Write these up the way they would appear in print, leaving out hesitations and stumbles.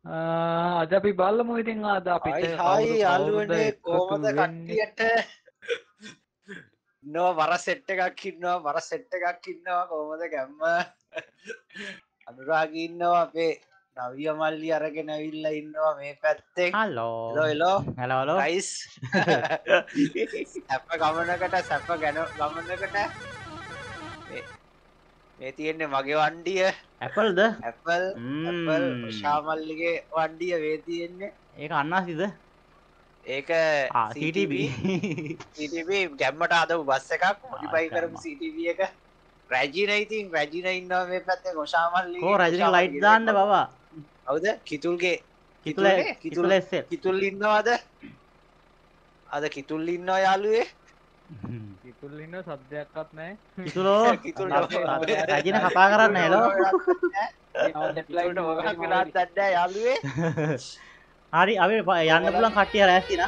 අද අපි බලමු ඉතින් අද අපිට හායි කවුරුද යාළුවනේ එකතු කොහොමද වෙන්නේ කට්ටියට ඉන්නවා වර සෙට් එකක් ඉන්නවා වර සෙට් එකක් ඉන්නවා කොහොමද ගැම්ම අනුරාගී ඉන්නවා අපේ නවිය මල්ලි අරගෙන ඇවිල්ලා ඉන්නවා මේ පැත්තෙන් හලෝ එලෝ හලෝ ගයිස් සැප ගමනකට සැප ගැන ගමනකට මේ තියෙන්නේ මගේ වණ්ඩිය ඇපල්ද ඇපල් ඇපල් ශාමල්ලිගේ වණ්ඩිය වේ තියෙන්නේ ඒක අන්නාසිද ඒක CTB CTB ගැම්මට අදපු බස් එකක් මොඩිෆයි කරපු CTB එක රැජින ඉතින් රැජින ඉන්නවා මේ පැත්තේ ගොෂාමල්ලි කෝ රජින ලයිට් දාන්න බබා හවුද කිතුල්ගේ කිතුල් ඉන්නවාද අද කිතුල් ඉන්නවා යාළුවේ කිතුල් ඉන්න සද්දයක්වත් නැහැ කිතුලෝ රජින කතා කරන්න හෙලෝ යාළුවේ හරි අපි යන්න පුළුවන් කට්ටිය රැස්තින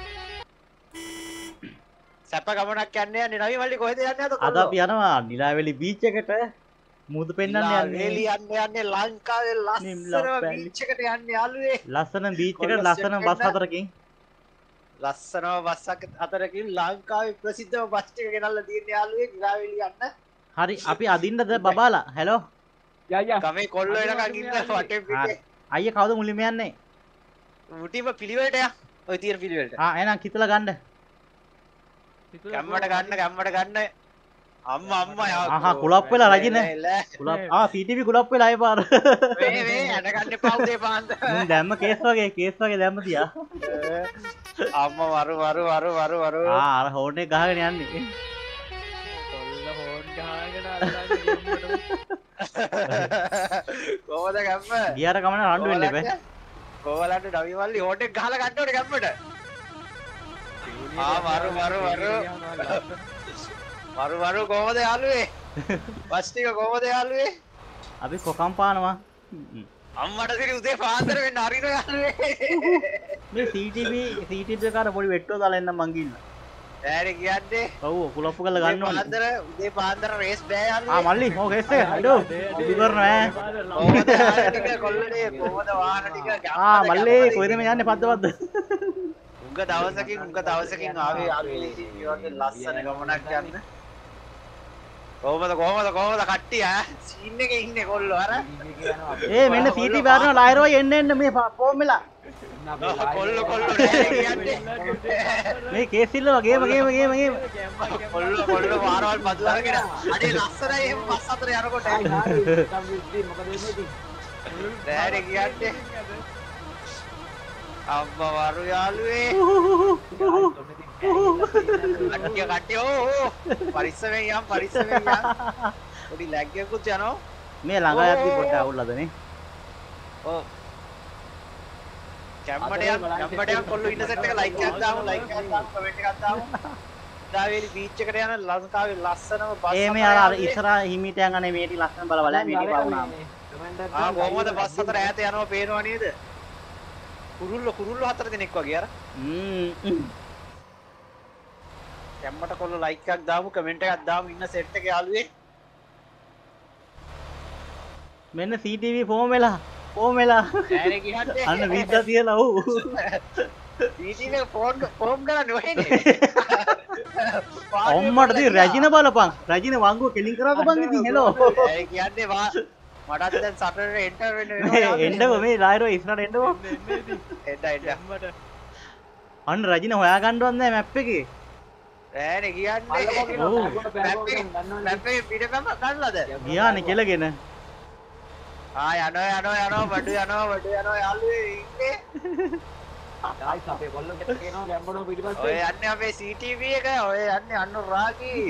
සැප ගමනක් යන්නේ යන්නේ නවි මල්ලි කොහෙද යන්නේ අද අපි යනවා නිලාවැලි බීච් එකට මුහුදු පෙන්නන්න යන්නේ යන්නේ ලංකාවේ ලස්සන බීච් එකට යන්නේ යාළුවේ ලස්සන බීච් එකට ලස්සන බස් හතරකින් ලස්සනම බස් හතරකින් ලංකාවේ ප්‍රසිද්ධම බස් ටික ගෙනල්ලා තියෙන්නේ යාළුවේ නිලාවැලි යන්න හරි අපි අදින්නද බබාලා හැලෝ ගමේ කොල්ලෝ එනකන් ඉන්න වටේ පිටේ අයියා කවුද මුලින්ම යන්නේ මුටිම පිළිවෙලට යක් ඔය තියෙන පිළිවෙලට එහෙනම් කිතලා ගන්න ගැම්මට ගන්න අම්මා කුලප් වෙලා රජින කුලප් CTV කුලප් වෙලා අය පාර මේ ඇනගන්න එපා උදේ පාන්දර දැම්ම කේස් වගේ දැම්ම තියා අම්මා වරු අර හෝන් එක ගහගෙන යන්නේ කොල්ල හෝන් ගහගෙන කොහොමද ගැම්ම ගියාර ගමන රණ්ඩු වෙන්න එපා කොවලන්ට නවි මල්ලි හෝන් එක ගහලා ගන්න ඕනේ ගැම්මට වරු කොහොමද යාළුවේ බස් ටික කොහොමද යාළුවේ අපි කොකම් පානවා අම්මට සිරි උදේ පාන්දර වෙන්න හරින යාළුවේ මේ CTV එකට පොඩි වෙට්ටෝ දාලා එන්න මං ගින්න ඈරේ කියන්නේ ඔව් කුලප්පු කරලා ගන්න ඕනේ උදේ පාන්දර රේස් බෑ යාළුවේ මල්ලි ඔව් රේස් එක අඩෝ උදු කරනවා ඈ කොහොමද වාහන ටික කොල්ලනේ කොහොමද වාහන ටික මල්ලි කොහෙද මේ යන්නේ පද්දවද්ද උංග දවසකින් ආවේ යාළුවේ ලස්සන ගමනක් යන්න කොහොමද කට්ටිය සීන් එකේ ඉන්නේ කොල්ලෝ අර මෙන්න CTV බාරන ලයිරෝ එන්න මේ ෆෝම් වෙලා කොල්ලෝ නෑ කියන්නේ මේ කේසිල්ල ගේම කොල්ලෝ වාරවල් බදු අරගෙන අඩේ ලස්සනයි එහෙම බස් අතර යනකොට නෑනේ කියන්නේ අම්මා වරු යාළුවේ කට්ටිය පරිස්සමෙන් යම් පොඩි ලැග් එකකුත් යනවා මේ ළඟ යද්දි පොඩ්ඩක් අවුල්ලාදනේ ඔව් කැම්මට යම් කොල්ලෝ ඉන්න සෙට් එක ලයික් එකක් දාමු කමෙන්ට් එකක් දාමු දාවේලි බීච් එකට යන ලංකාවේ ලස්සනම බස් මේ අර ඉස්සරහා හිමීට යන්නේ මේටි ලස්සන බලවල මේටි පාවුනාම කොහොමද බස් අතර ඈත යනවා පේනවා නේද කුරුල්ලෝ 4 දෙනෙක් වගේ අර කැම්මට කොල්ලෝ ලයික් එකක් දාමු කමෙන්ට් එකක් දාමු ඉන්න සෙට් එක යාළුවේ මෙන්න CTV ෆෝම් වෙලා ඈරේ කියන්නේ අන්න වීසා තියලා ඔව් CTV ෆෝම් කරන්නේ ඔහෙනේ ඔම්මට දී රැජින බලපන් රැජින වංගුව කෙලින් කරාද බං ඉතින් හෙලෝ ඒ කියන්නේ මටත් දැන් සටරේ එන්ටර් වෙන්න වෙනවා එන්නකො මේ ලයිරෝ ඉස්සරහට එන්නකො එන්න අන්න රැජින හොයාගන්නවත් නැහැ මැප් එකේ ඈනේ කියන්නේ මැප් එකේ පිටකම ගන්නලාද ගියානේ කෙලගෙන යනවා බඩු යනවා යාළුවේ ඉන්නේ ගයිස් අපේ කොල්ලෝ කියනවා ගැම්බඩෝ පිටිපස්සේ ඔය යන්නේ අපේ CTV එක ඔය යන්නේ අනුරාගී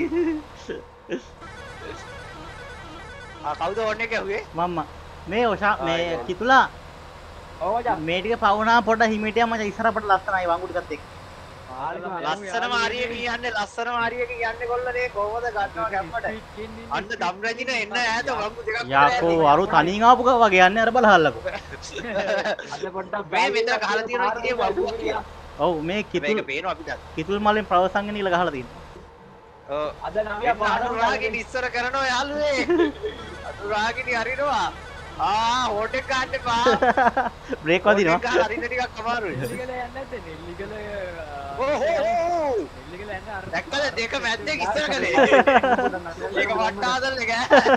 කවුද ඕනේ කැහුවේ මම්මා මේ ඔෂා මේ කිතුලා ඔව් මචං මේ ටික පවුනා පොඩ හිමිට යම මචං ඉස්සරහට ලස්සනයි වංගු ටිකත් එක්ක ලස්සන මාරිය කියන්නේ කොල්ලනේ කොහොමද ගන්නවා ගැම්මට අන්න දම් රැජින එන්න ඈත වංගු දෙකක් යාකෝ අරු තනින් ආපු වගේ යන්නේ අර බලහල්ලකෝ අද පොඩ්ඩක් මේ මෙතන ගහලා තියෙනවා ඉතින් වංගු කියලා ඔව් මේ කිතුල් මේක පේනවා අපිට කිතුල් මලෙන් ප්‍රවසංගන ඉල ගහලා තියෙනවා අද නවිය පාඩුරාගින් ඉස්සර කරනවා යාළුවේ අනුරාගිනි හරිනවා හෝට් එක ගන්න එපා. බ්‍රේක් වදිනවා. හෝට් එක හරින්න ටිකක් අමාරුයි. නෙල්ලිගල යන්නේ නැද්ද? නෙල්ලිගල නෙල්ලිගල යන්නේ අර දැක්කද දෙක මැද්දේ ඉස්සර කලේ. ඒක වට්ටාදල් එක.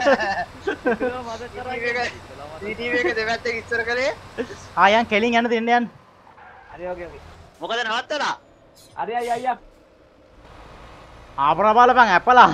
CCTV එක දෙපැත්තේ ඉස්සර කලේ. ආයන් කෙලින් යන්න දෙන්න යන්න. හරි ඕකේ ඕකේ. මොකද නවත්තලා? හරි අයියා. ආපරා බලපන් ඇපලා.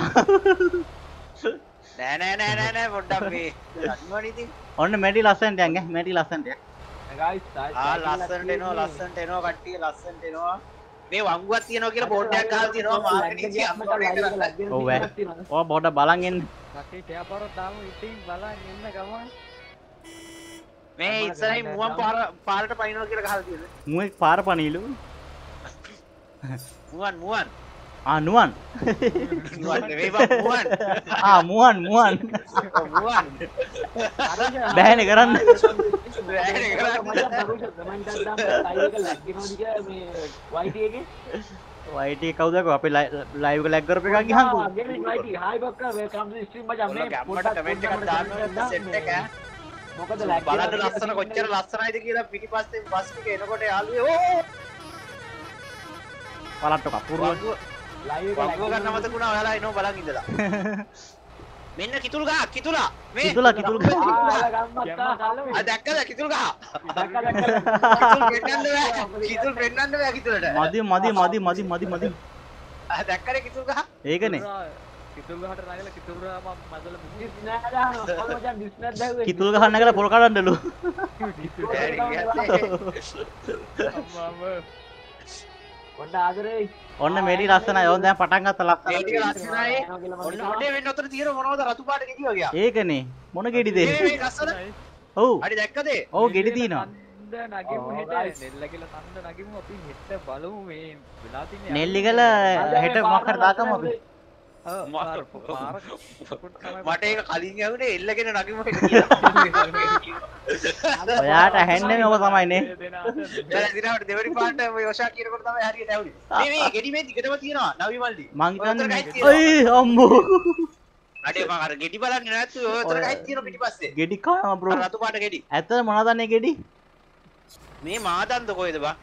නෑ පොඩ්ඩක් මේ ගන්නවනේ ඉතින්. ඔන්න මෙටි ලස්සනට යන් ඈ මෙටි ලස්සනට යන්. ගයිස් ලස්සනට එනවා කට්ටිය ලස්සනට එනවා. මේ වංගුවක් තියනවා කියලා බෝඩ් එකක් ගහලා තියෙනවා මාර්කටිං එකේ. ඔව් ඈ. ඔය බෝඩ බලන් එන්න. රටේ කෑපාරක් දාමු ඉතින් බලන් එන්න ගමන්. මේ ඉස්සරහින් මුවන් පාරට පනිනවා කියලා ගහලා තියෙනවා. මුවෙක් පාර පණීලු. මුවන්. ආ නුවන්. මුවන් නෙවෙයි බං මුවන්. ආ මුවන්. මුවන්. බෑනේ කරන්න. YT කවුද අපේ ලයිව් එක ලැග් කරපු එකක් ගිහන්කෝ. මොකද බලන්න ලස්සන කොච්චර ලස්සනයිද කියලා පිටිපස්සේ බස් එක එනකොට යාළුවෝ බලන්න කපුරුව. ලයිව් වංගුව ගන්න මතකුණා ඔයාලා එනවා බලන් ඉඳලා. මෙන්න කිතුල් ගහ කිතුලා මේ කිතුල ආ දැක්කද කිතුල් ගහ කිතුල් පෙන්නන්න බෑ කිතුලට මදි. ආ දැක්කද කිතුල් ගහ ඒකනේ. කිතුල් ගහට නගලා කිතුල් ගහ මම මදල බුද්ධිස් නෑ දානවා කොහොමද බිස්නස් දැව්වේ කිතුල් ගහන්න නගලා පොල් කඩන්නලු. පොඩ්ඩ ආදරේ ඔන්න මෙඩි ලස්සනයි. ඕන් දැන් පටන් ගත්ත මේ ලස්සනයි. ටික ලස්සනයි ඔන්න ඔඩේ වෙන්න උතර තියෙන මොනවද රතු පාට ගෙඩි වගේ ඒකනේ. මොන ගෙඩිද? මේ ලස්සන ඔව්. හරි දැක්කද ඔව් ගෙඩි තියෙනවා. නගිමු හෙට නෙල්ල කියලා තන්ද නගිමු අපි හෙට බලමු මේ වෙලා තින්නේ නෙල්ලිගල හෙට මොකක් හරි දාගමු අපි. මට ඒක කලින් ඇහුනේ එල්ලගෙන නගිමු කියලා ඔයාට ඇහෙන්නේ ඔබ තමයි නේ. දැන් දිනවට දෙවනි පාට ඔය යෝෂා කියනකොට තමයි හරියට ඇහුනේ මේ ගෙඩි මේ දිගටම තියෙනවා නවි මල්ලි මං හිතන්නේ ඔයි අම්මෝ. අඩේ මම අර ගෙඩි බලන්නේ නැත්තු ඔය උතර ගහයි තියෙන පිටිපස්සේ ගෙඩි කාම බ්‍රෝ. රතු පාට ගෙඩි ඇත්තද මොනවද අනේ ගෙඩි? මේ මාදන්ද කොයිද බා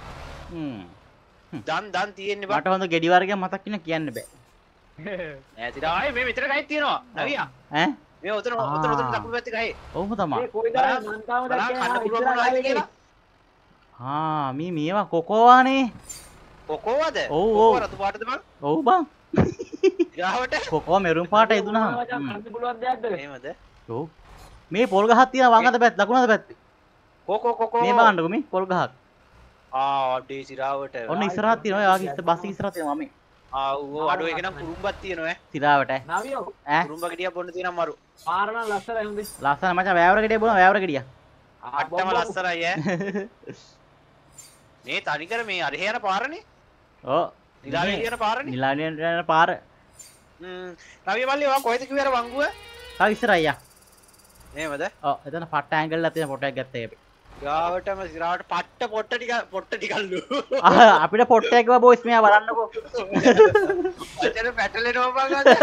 දන් තියෙන්නේ බා මට හොඳ ගෙඩි වර්ගයක් මතක් වෙන කියන්න බෑ. නෑ තිරායි මේ මෙතන ගහයි තියෙනවා නවියා ඈ මේ උතර දකුණු පැත්තේ ගහේ ඔව් තමයි. ඒ කොයිද මං තාම දැක්කේ කන්න පුළුවන් මොනවද කියලා ආ මේවා කොකෝවානේ. කොකෝවද ඔව්, ඔව්. කොකෝ රතු පාටද බං ඔව් බං. ගාවට කොකෝ මෙරුම් පාට ඉදුණා. කන්න පුළුවන් දෙයක්ද එහෙමද ඔව්. මේ පොල් ගහක් තියෙනවා වංගත පැත්ත දකුණත පැත්තේ. කොකෝ මේ බලන්නකෝ මේ පොල් ගහක්. අඩේ සිරාවට ඔන්න ඉස්සරහත් තියෙනවා. ඔය ආගේ බස් ඉස්සරහත් තියෙනවා මේ. ඌ අඩෝ එක නම් කුරුම්බක් තියෙනවා ඈ සිරාවට නවියෝ ඈ කුරුම්බ ගෙඩියක් බොන්න තියෙනවා මරු පාරණ ලස්සනයි හොඳේ ලස්සන මචං වෑවර ගෙඩිය බොන වෑවර ගෙඩිය. අට්ටම ලස්සනයි ඈ මේ තනිකර මේ අරහෙ යන පාරනේ ඔව් නිලාවේ යන පාරනේ නිලාවේ යන පාර. රවි මල්ලි ඔයා කොහෙද කිව්වේ අර වංගුව තව ඉස්සර අයියා. එහෙමද ඔව් එතන පට්ට ඇන්ගල් එකක් තියෙන ෆොටෝ එකක් ගත්තා ඒක. ගාවටම සිරාවට පොට්ට ටිකල්ලු අපිට පොට්ටයක් කිව්වා බොයිස් මෙයා බලන්නකෝ. අතන පැටලෙනවා බං අද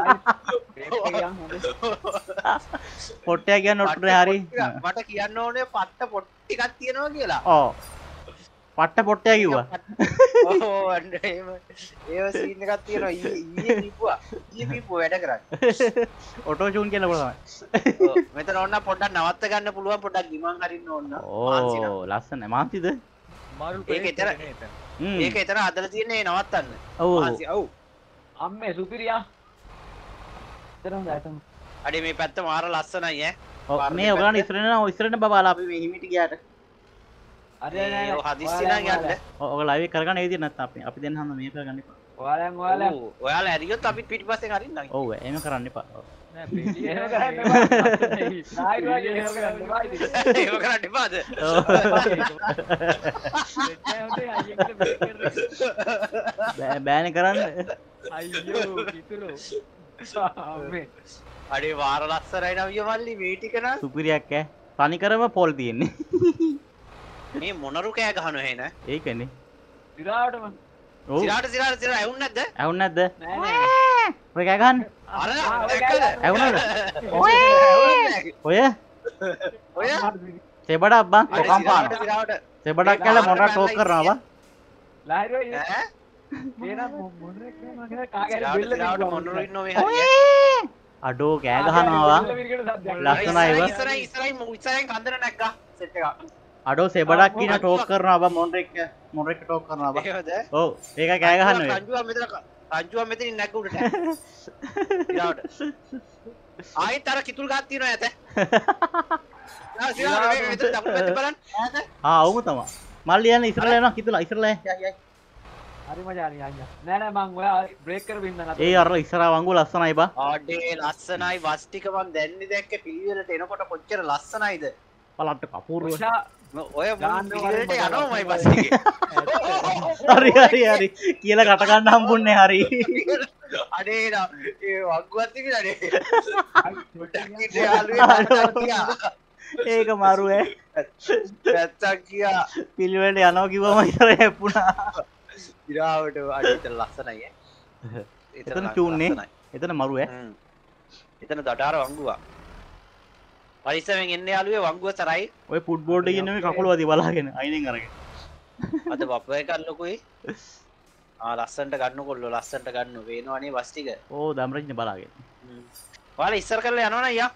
පොට්ටයක් කියන්න ඔට්ටුනේ හරි. මට කියන්න ඕනේ පට්ට පොට් ටිකක් තියෙනවා කියලා ඔව් පට්ට පොට්ටයක් කිව්වා. ඕ අන්න එහෙම ඒව සීන් එකක් තියෙනවා ඊයේ පීපුවා වැඩ කරන්නේ ඔටෝ චූන් කියන බල තමයි. ඔව් මෙතන ඕන්න පොඩ්ඩක් නවත්ත ගන්න පුළුවන් පොඩ්ඩක් ගිමන් හරින්න ඕන්න ඕ ලස්සන මාන්තිද? මාරු ඒක එතන ඒක එතන අදලා තියෙන්නේ නවත්තන්න ඔව් මාන්සි ඔව් අම්මේ සුපිරියා එතන හොඳයි අඩේ මේ පැත්ත මාර ලස්සනයි ඈ ඔව් මේ ඔයගලන් ඉස්සරහට බබාලා අපි මේ හිමිට ගියාට. අरे නෑ ඔය හදිස්සි නම් යන්න ඔය ලයිව් එක කරගන්න ඒ විදිහ නැත්නම් අපි දෙන්න හන්ද මේක කරගන්න එපා. ඔයාලා ඔව් ඔයාලා ඇරියොත් අපිත් පිටිපස්සෙන් හරින්න ඔව් එහෙම කරන්න එපා. නෑ පිළි එහෙම කරන්න එපා නායි වගේ එහෙම කරන්න එපා ඉතින් ඒක කරන්න එපාද බෑනේ කරන්න. අයියෝ කිතුලෝ අම්මේ අඩේ වාර ලස්සනයි නවිය මල්ලි මේ ටික නම් සුපිරියක් ඈ. තනිකරම පොල් තියෙන්නේ. මේ මොනරු කෑ ගහන හේන ඒකනේ. ඉරාවටම ඔව් සිරාට ඇවුන් නැද්ද ඇහුන් නැද්ද? නෑ නෑ ඔය කෑ ගහන්න. අර ඇහුනද? ඔය ඔය සෙබඩක් බං කොකම් පාන සිරාවට සෙබඩක් කියලා මොනරක් ටෝක් කරනවා බං ලයිරෝ ඈ එන මොනරෙක් මගේ කාගේ සිරාවට මොනරු ඉන්නෝ මේ හරිය අඩෝ කෑ ගහනවා ලස්සනයි බං ඉස්සරහින් කන්දර නැග්ගා සෙට් එක අඩෝ සෙබඩක් කියන ටෝක් කරනවා බං මොනරෙක් ටෝක් කරනවා බං ඒකද ඔව් ඒක කෑ ගහන්න වෙයි රංජුවා මෙතනින් නැග්ග උඩට සිරාවට ආයෙත් අර කිතුල් ගහක් තියනවා ඇත සිරාවට මෙතන දකුණු පැත්ත බලන්න ඈත ඔව්ම තමයි මල්ලි යන ඉස්සරලා යනවා කිතුලා ඉස්සරලා යයි හරි මචානි යන්න නෑ නෑ මං ඔයා බ්‍රේක් කරපු ඉන්න නතර ඒ අර ඉස්සරහා වංගු ලස්සනයි බං ආඩේ ලස්සනයි වස් ටික මං දැන්නේ දැක්කේ පිළිවෙලට එනකොට කොච්චර ලස්සනයිද බලන්න කපුරුව ඔය පිළිවෙලට යනවාමයි බස් ටිකේ හරි කියලා කට ගන්න හම්බුන්නේ හරි අඩේ නා ඒ වග්ගුවත් තිබිලානේ ඒක මරුවේ නැත්තක් කියා පිළිවෙලට යනවා කිව්වම ඉතර හැප්පුණා ඉරාවට අඩේට ලස්සනයි එතන චූන්නේ එතන මරුවේ එතන දඩාර වංගුවා පරිස්සමෙන් එන්න යාළුවේ වංගුව තරයි ඔය ෆුට්බෝල් එකේ ඉන්නේ කකුල වදී බලාගෙන අයිනෙන් අරගෙන අද බප්ප එක ලොකුයි ලස්සනට ගන්න කොල්ලෝ ලස්සනට ගන්න වේනවනේ බස් ටික ඕ දම්රජ්න බලාගෙන ඔයාලා ඉස්සර කරලා යනවනේ අයියා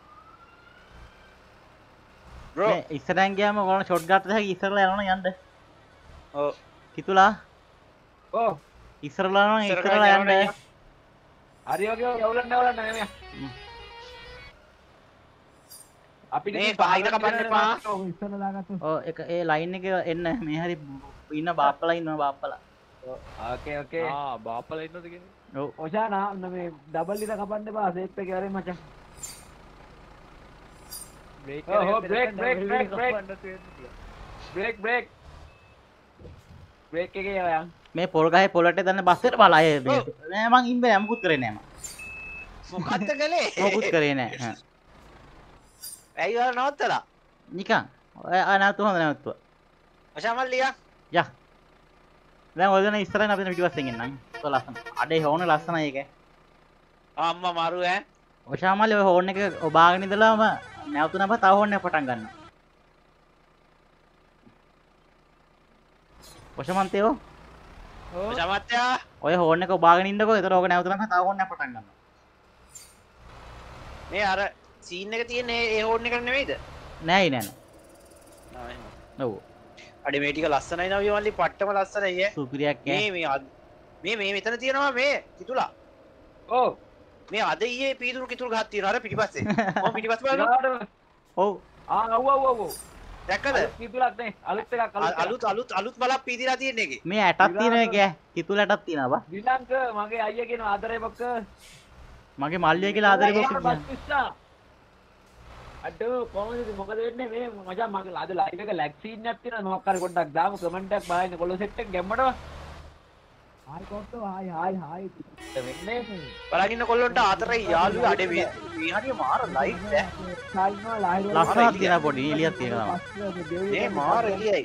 බ්‍රෝ මේ ඉස්සරෙන් ගියාම ඔයාලා ෂොට් ගන්නත් හැකි ඉස්සරලා යනවනේ යන්න ඔව් කිතුලා ඕ ඉස්සරලා යනවා ඉස්සරලා යන්න හරි ඔගේ යවලන්න නෙමෙයි අපිට මේ පහින කපන්න එපා ඉස්සරලා දාගත්තු ඔව් ඒක ඒ ලයින් එකේ එන්න මේ හරි ඉන්න බාප්පලා ඉන්නවා බාප්පලා ඕකේ බාප්පලා ඉන්නවද කියන්නේ? ඔව් ඔෂානා මේ ඩබල් ඉර කපන්න එපා සේප් එකේ වරේ මචං බ්‍රේක් බ්‍රේක් එකේ යවයන් මේ පොල් ගහේ පොලට දන්න බස්සෙට බලා නෑ මං ඉම්බේ මොකුත් කරේ නෑ මං මොකද්ද කළේ මොකුත් කරේ නෑ ඇයි ඔයාලා නවත්තලා නිකන් ඔය අනාතු හොඳ නැවතුවා අශාමල්ලියා යා දැන් ඔය දෙන ඉස්සරහින් අපිට පිටිපස්සෙන් එන්නම් ඒක ලස්සන අඩේ හෝන ලස්සනයි ඒක අම්මා මරු ඈ ඔෂාමල්ලි ඔය හෝන් එක ඔබාගෙන ඉඳලාම නැවතුනම තව හෝන් එක පටන් ගන්නවා ඔෂමන්තයෝ අශාමත්යා ඔය හෝන් එක ඔබාගෙන ඉන්නකෝ ඒතර ඕක නැවතුනම තව හෝන් එක පටන් ගන්නවා මේ අර සීන් එක තියෙන්නේ ඒ හෝන් එක නෙමෙයිද නෑ නෑ ඔව් අඩේ මේ ටික ලස්සනයි නෝ විමල්ලි පට්ටම ලස්සනයි ඈ සුපිරියක් මේ මෙතන තියෙනවා මේ කිතුලා ඕ මේ අද ඊයේ පීදුරු කිතුල් ගහක් තියෙනවා අර පිටිපස්සේ මම පිටිපස්ස බලනවා ඔව් ඔව් දැක්කද කිතුලක් නේ අලුත් එකක් අලුත් බලක් පීදිලා තියෙන එකේ මේ ඇටක් තියෙන එක කිතුල ඇටක් තියෙනවා බා ශ්‍රීලංක මගේ අයියා කියන ආදරේ බක්ක මගේ මල්ලිය කියලා ආදරේ බොක්ක අඩෝ කොහොමද මොකද වෙන්නේ මේ මචං මගේ අද ලයිව් එක ලැග් සීන් එකක් තියෙනවා මොකක් හරි පොඩ්ඩක් දාමු කමෙන්ට් එකක් බලන්න කොල්ල සෙට් එක ගැම්මඩව හායි කොට්ටෝ හායි වෙන්නේ බලන් ඉන්න කොල්ලොන්ට ආතරයි යාළුවෝ අඩේ මේ හරිය මාර ලයිට් ඈ සායිනවා ලයිව් ලස්සනක් තියෙනවා පොඩි එළියක් තියෙනවා මේ මාර එළියයි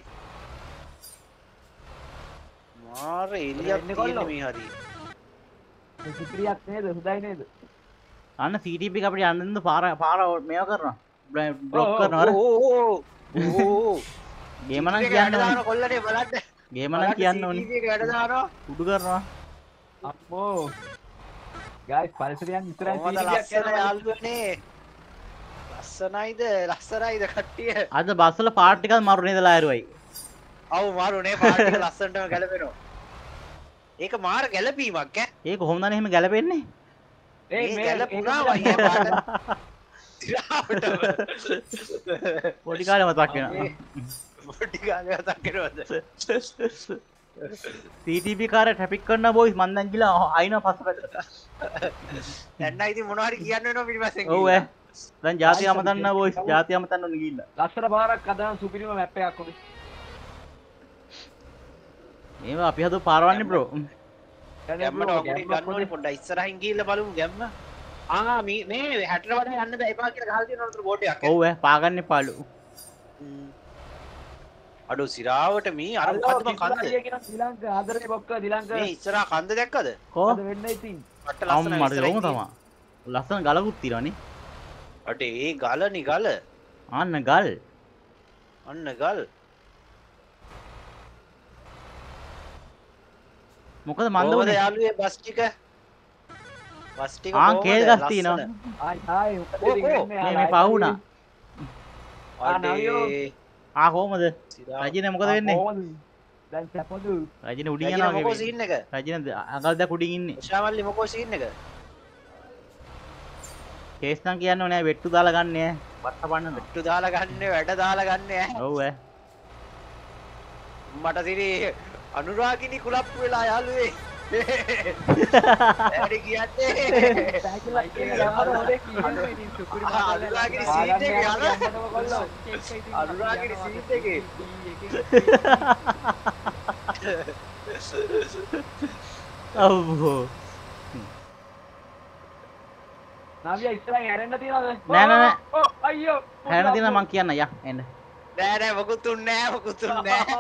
මාර එළියක් තියෙන මේ හරිය සිත්‍රියක් නේද හුදයි නේද අන්න CTP එක අපිට යන්න දෙන්න පාර මේව කරනවා බ්ලොක් කරනවා අර ගේම නම් කියන්න ඕනේ කොල්ලනේ බලන්න ගේම නම් කියන්න ඕනේ CTP එක වැඩ දානවා උඩු කරනවා අම්මෝ ගයිස් පරිසරයන් ඉස්සරහින් කොහොමද ලස්සන යාළුවනේ ලස්සනයිද කට්ටිය අද බස්වල පාට් ටිකක් මරු නේද ලායරුවයි ඔව් මාරුනේ පාට් එක ලස්සනටම ගැලපෙනවා ඒක මාර ගැලපීමක් ඈ ඒක කොහොමද එහෙම ගැලපෙන්නේ මේ ගැලපුණා වගේ පාට පොඩි කාලේ මතක් වෙනවා පොඩි කාලේ මතක් වෙනවද CTP කාර්ය ට්‍රැෆික් කරන බොයිස් මන් දැන් ගිහලා අයිනවා පස්සපැත්තට දැන් නම් ඉතින් මොනවා හරි කියන්න වෙනවා පිටිපස්සෙන් ඔව් ඈ දැන් ජාති අමතන්න බොයිස් ජාති අමතන්න ඕනේ ගිහිල්ලා ලස්සන පාරක් අදන සුපිරිම මැප් එකක් ඔබේ මේවා අපි හදපු පාරවන්නේ බ්‍රෝ ගැම්මට වගුඩි ගන්න ඕනේ පොඩ්ඩක් ඉස්සරහින් ගිහිල්ලා බලමු ගැම්ම මේ 60 වඩා යන්න බෑ එපා කියලා ගහලා තියෙනවා උතර බෝඩ් එකක් ඔව් ඈ පාගන්න එපාලු අඩෝ සිරාවට මේ අර මොකද්ද මං කන්ද ශ්‍රී ලංකා ආදරේ බක්ක ශ්‍රී ලංකා මේ ඉස්සරහා කන්ද දැක්කද කො අද වෙන්න ඉතින් මට ලස්සන මට ලොකු තමයි ලස්සන ගලකුත් තියෙනවනේ අඩේ ඒ ගලනි ගල අන්න ගල් අන්න ගල්. මොකද මන්ද කොහොමද උනේ යාළුවේ බස් ටික? බස් ටික ආ කොහොමද? කේල් ගස් ලස්සන? තියෙනවා ආයි මොකද ඉතින් වෙන්නේ? මේ පහ වුණා අඩේ. ආ කොහමද සිරා. රජිනේ මොකද වෙන්නේ දැන් සැපද? රජිනේ උඩින් රජින යනවා මොකෝ වගේ සීන් එක? රජිනේ අඟල් දැක් උඩින් ඉන්නේ උෂාමල්ලි මොකෝ සීන් එක? කේස් නම් කියන්නේ නෑ වෙට්ටු දාලා ගන්න ඈ බට්ට පන්නන පිටු දාලා ගන්න වැඩ දාලා ගන්න ඈ. ඔව් ඈ මට සිරි අනුරාගිනී කුලප්පු වෙලා යාළුවේ. ඇයි කියන්නේ? අනුරාගිනී සීට් එකේ යාළුවා. අනුරාගිනී සීට් එකේ. ඔව් නවියා ඉස්සරහින් හැරෙන්න තියනවද? නෑ, නෑ, නෑ. අයියෝ. හැරෙන තියෙනවා මං කියන්න යා එන්න නෑ නෑ මොකුත් උන්නේ නෑ මොකුත් උන්නේ නෑ.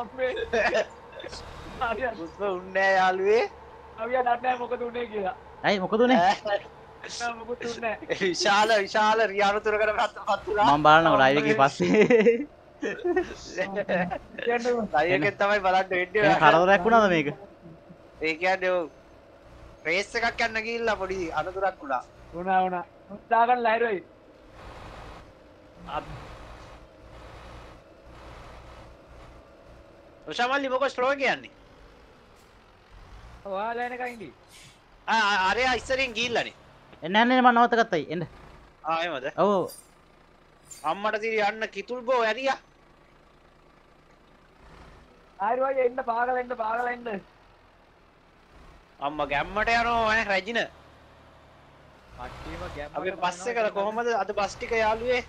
නවියා මුස්ම උන්නේ නෑ යාළුවේ. දන්නේ මොකද උනේ කියලා. ඇයි මොකද උනේ නෑ මොකද උනේ. විශාල රියානුතුරකට පත් වුණා. මම බලනවා ලයිව් එකේ පස්සේ ලයිව් එකෙන් තමයි බලන්න වෙන්නේ. එන කරදරයක් වුණාද මේක ඒ කියන්නේ රේස් එකක් යන්න ගිහිල්ලා පොඩි අනතුරක් වුණා. වුණා. උත්සාහකන් ලයිරොයි. උෂාමල්ලි මොකෝ ස්ලෝ කියන්නේ? ඔයාලා එනකන් ඉඳි. අරයා ඉස්සරින් ගිහිල්ලානේ. එන්න යන්න මම නවත්ත ගත්තයි එන්න එහෙමද? ඔව් අම්මට තිරි යන්න කිතුල් බෝ ඇරියා. ආයෙත් එන්න පාගල එන්න. අම්මා ගැම්මට යනවා ඈ රැජින. කට්ටියම ගැම්මට අපි බස් එකල කොහමද අද බස් ටික යාළුවේ?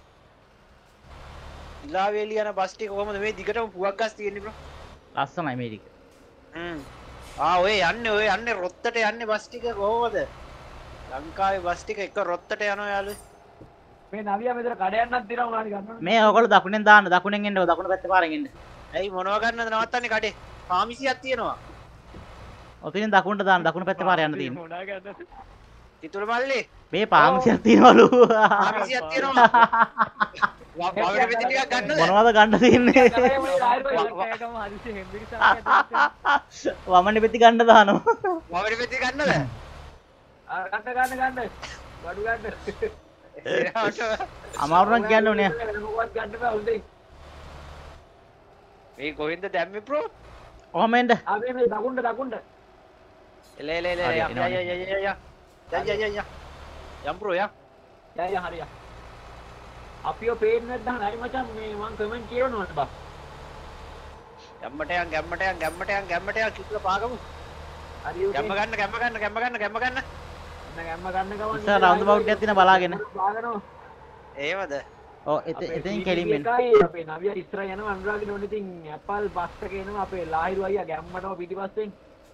ඉලාවේලි යන බස් ටික කොහමද මේ දිගටම පුවක් ගස් තියෙන්නේ බ්‍රෝ? ලස්සනයි මේ ටික ඔය යන්නේ රොත්තට යන්නේ බස් ටික කොහමද? ලංකාවේ බස් ටික එක රොත්තට යනවා යාළුවේ. මේ නවියා මෙතන කඩයන්නක් දිනව උනානි ගන්න. මේ ඔයගොල්ලෝ දකුණෙන් දාන්න දකුණෙන් එන්න දකුණු පැත්තේ පාරෙන් එන්න ඇයි මොනවා ගන්නද නවත්තන්නේ කඩේ? පාමිසියක් තියෙනවා. ඔතනින් දකුණට දාන්න දකුණු පැත්තේ පාර යන්න තියෙන්නේ මොනා ගන්නද? තිතුල මල්ලි මේ පාමසියක් තියනවලු පාමිසියක් තියෙනවා. වවර වෙදි ටිකක් ගන්නද? මොනවද ගන්න තියෙන්නේ ඒකම හදිසි හෙම්බිරිසාවක් ඇදලා වමනේ පෙති ගන්න දානවා වවර වෙදි ගන්නද? ගන්න. බඩු ගන්න. අමාරු නම් කියන්න ඕනේ මොකවත් ගන්න බෑ උදේ. මේ කොහෙන්ද දැම්මේ බ්‍රෝ? ඔහම එන්න අපි මේ දකුණට. එල හරි, එනවා. යම් බ්‍රෝ යා. යා හරිය. අපිව පේන්නේ නැත්නම් හරි මචං මේ මං කමෙන්ට් කියවනවද බා. ගැම්මට යන් කිතුල පාගමු. හරි උදේ. ගැම්ම ගන්න. ගැම්ම ගන්න ගමන් ඉස්සර රවුන්ඩ් බවුට් එකක් තියෙන බලාගෙන බාගනවා. එහෙමද? ඔව් එතෙන් කෙලින් මෙන්න අපේ නවියා ඉස්සර යනවා අනුරාගින ඕනේ ඉතින් ඇපල් බස් එක එනවා අපේ ලාහිරු අයියා ගැම්මටම පිටිපස්සෙන්.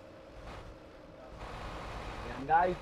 යන්ගයි.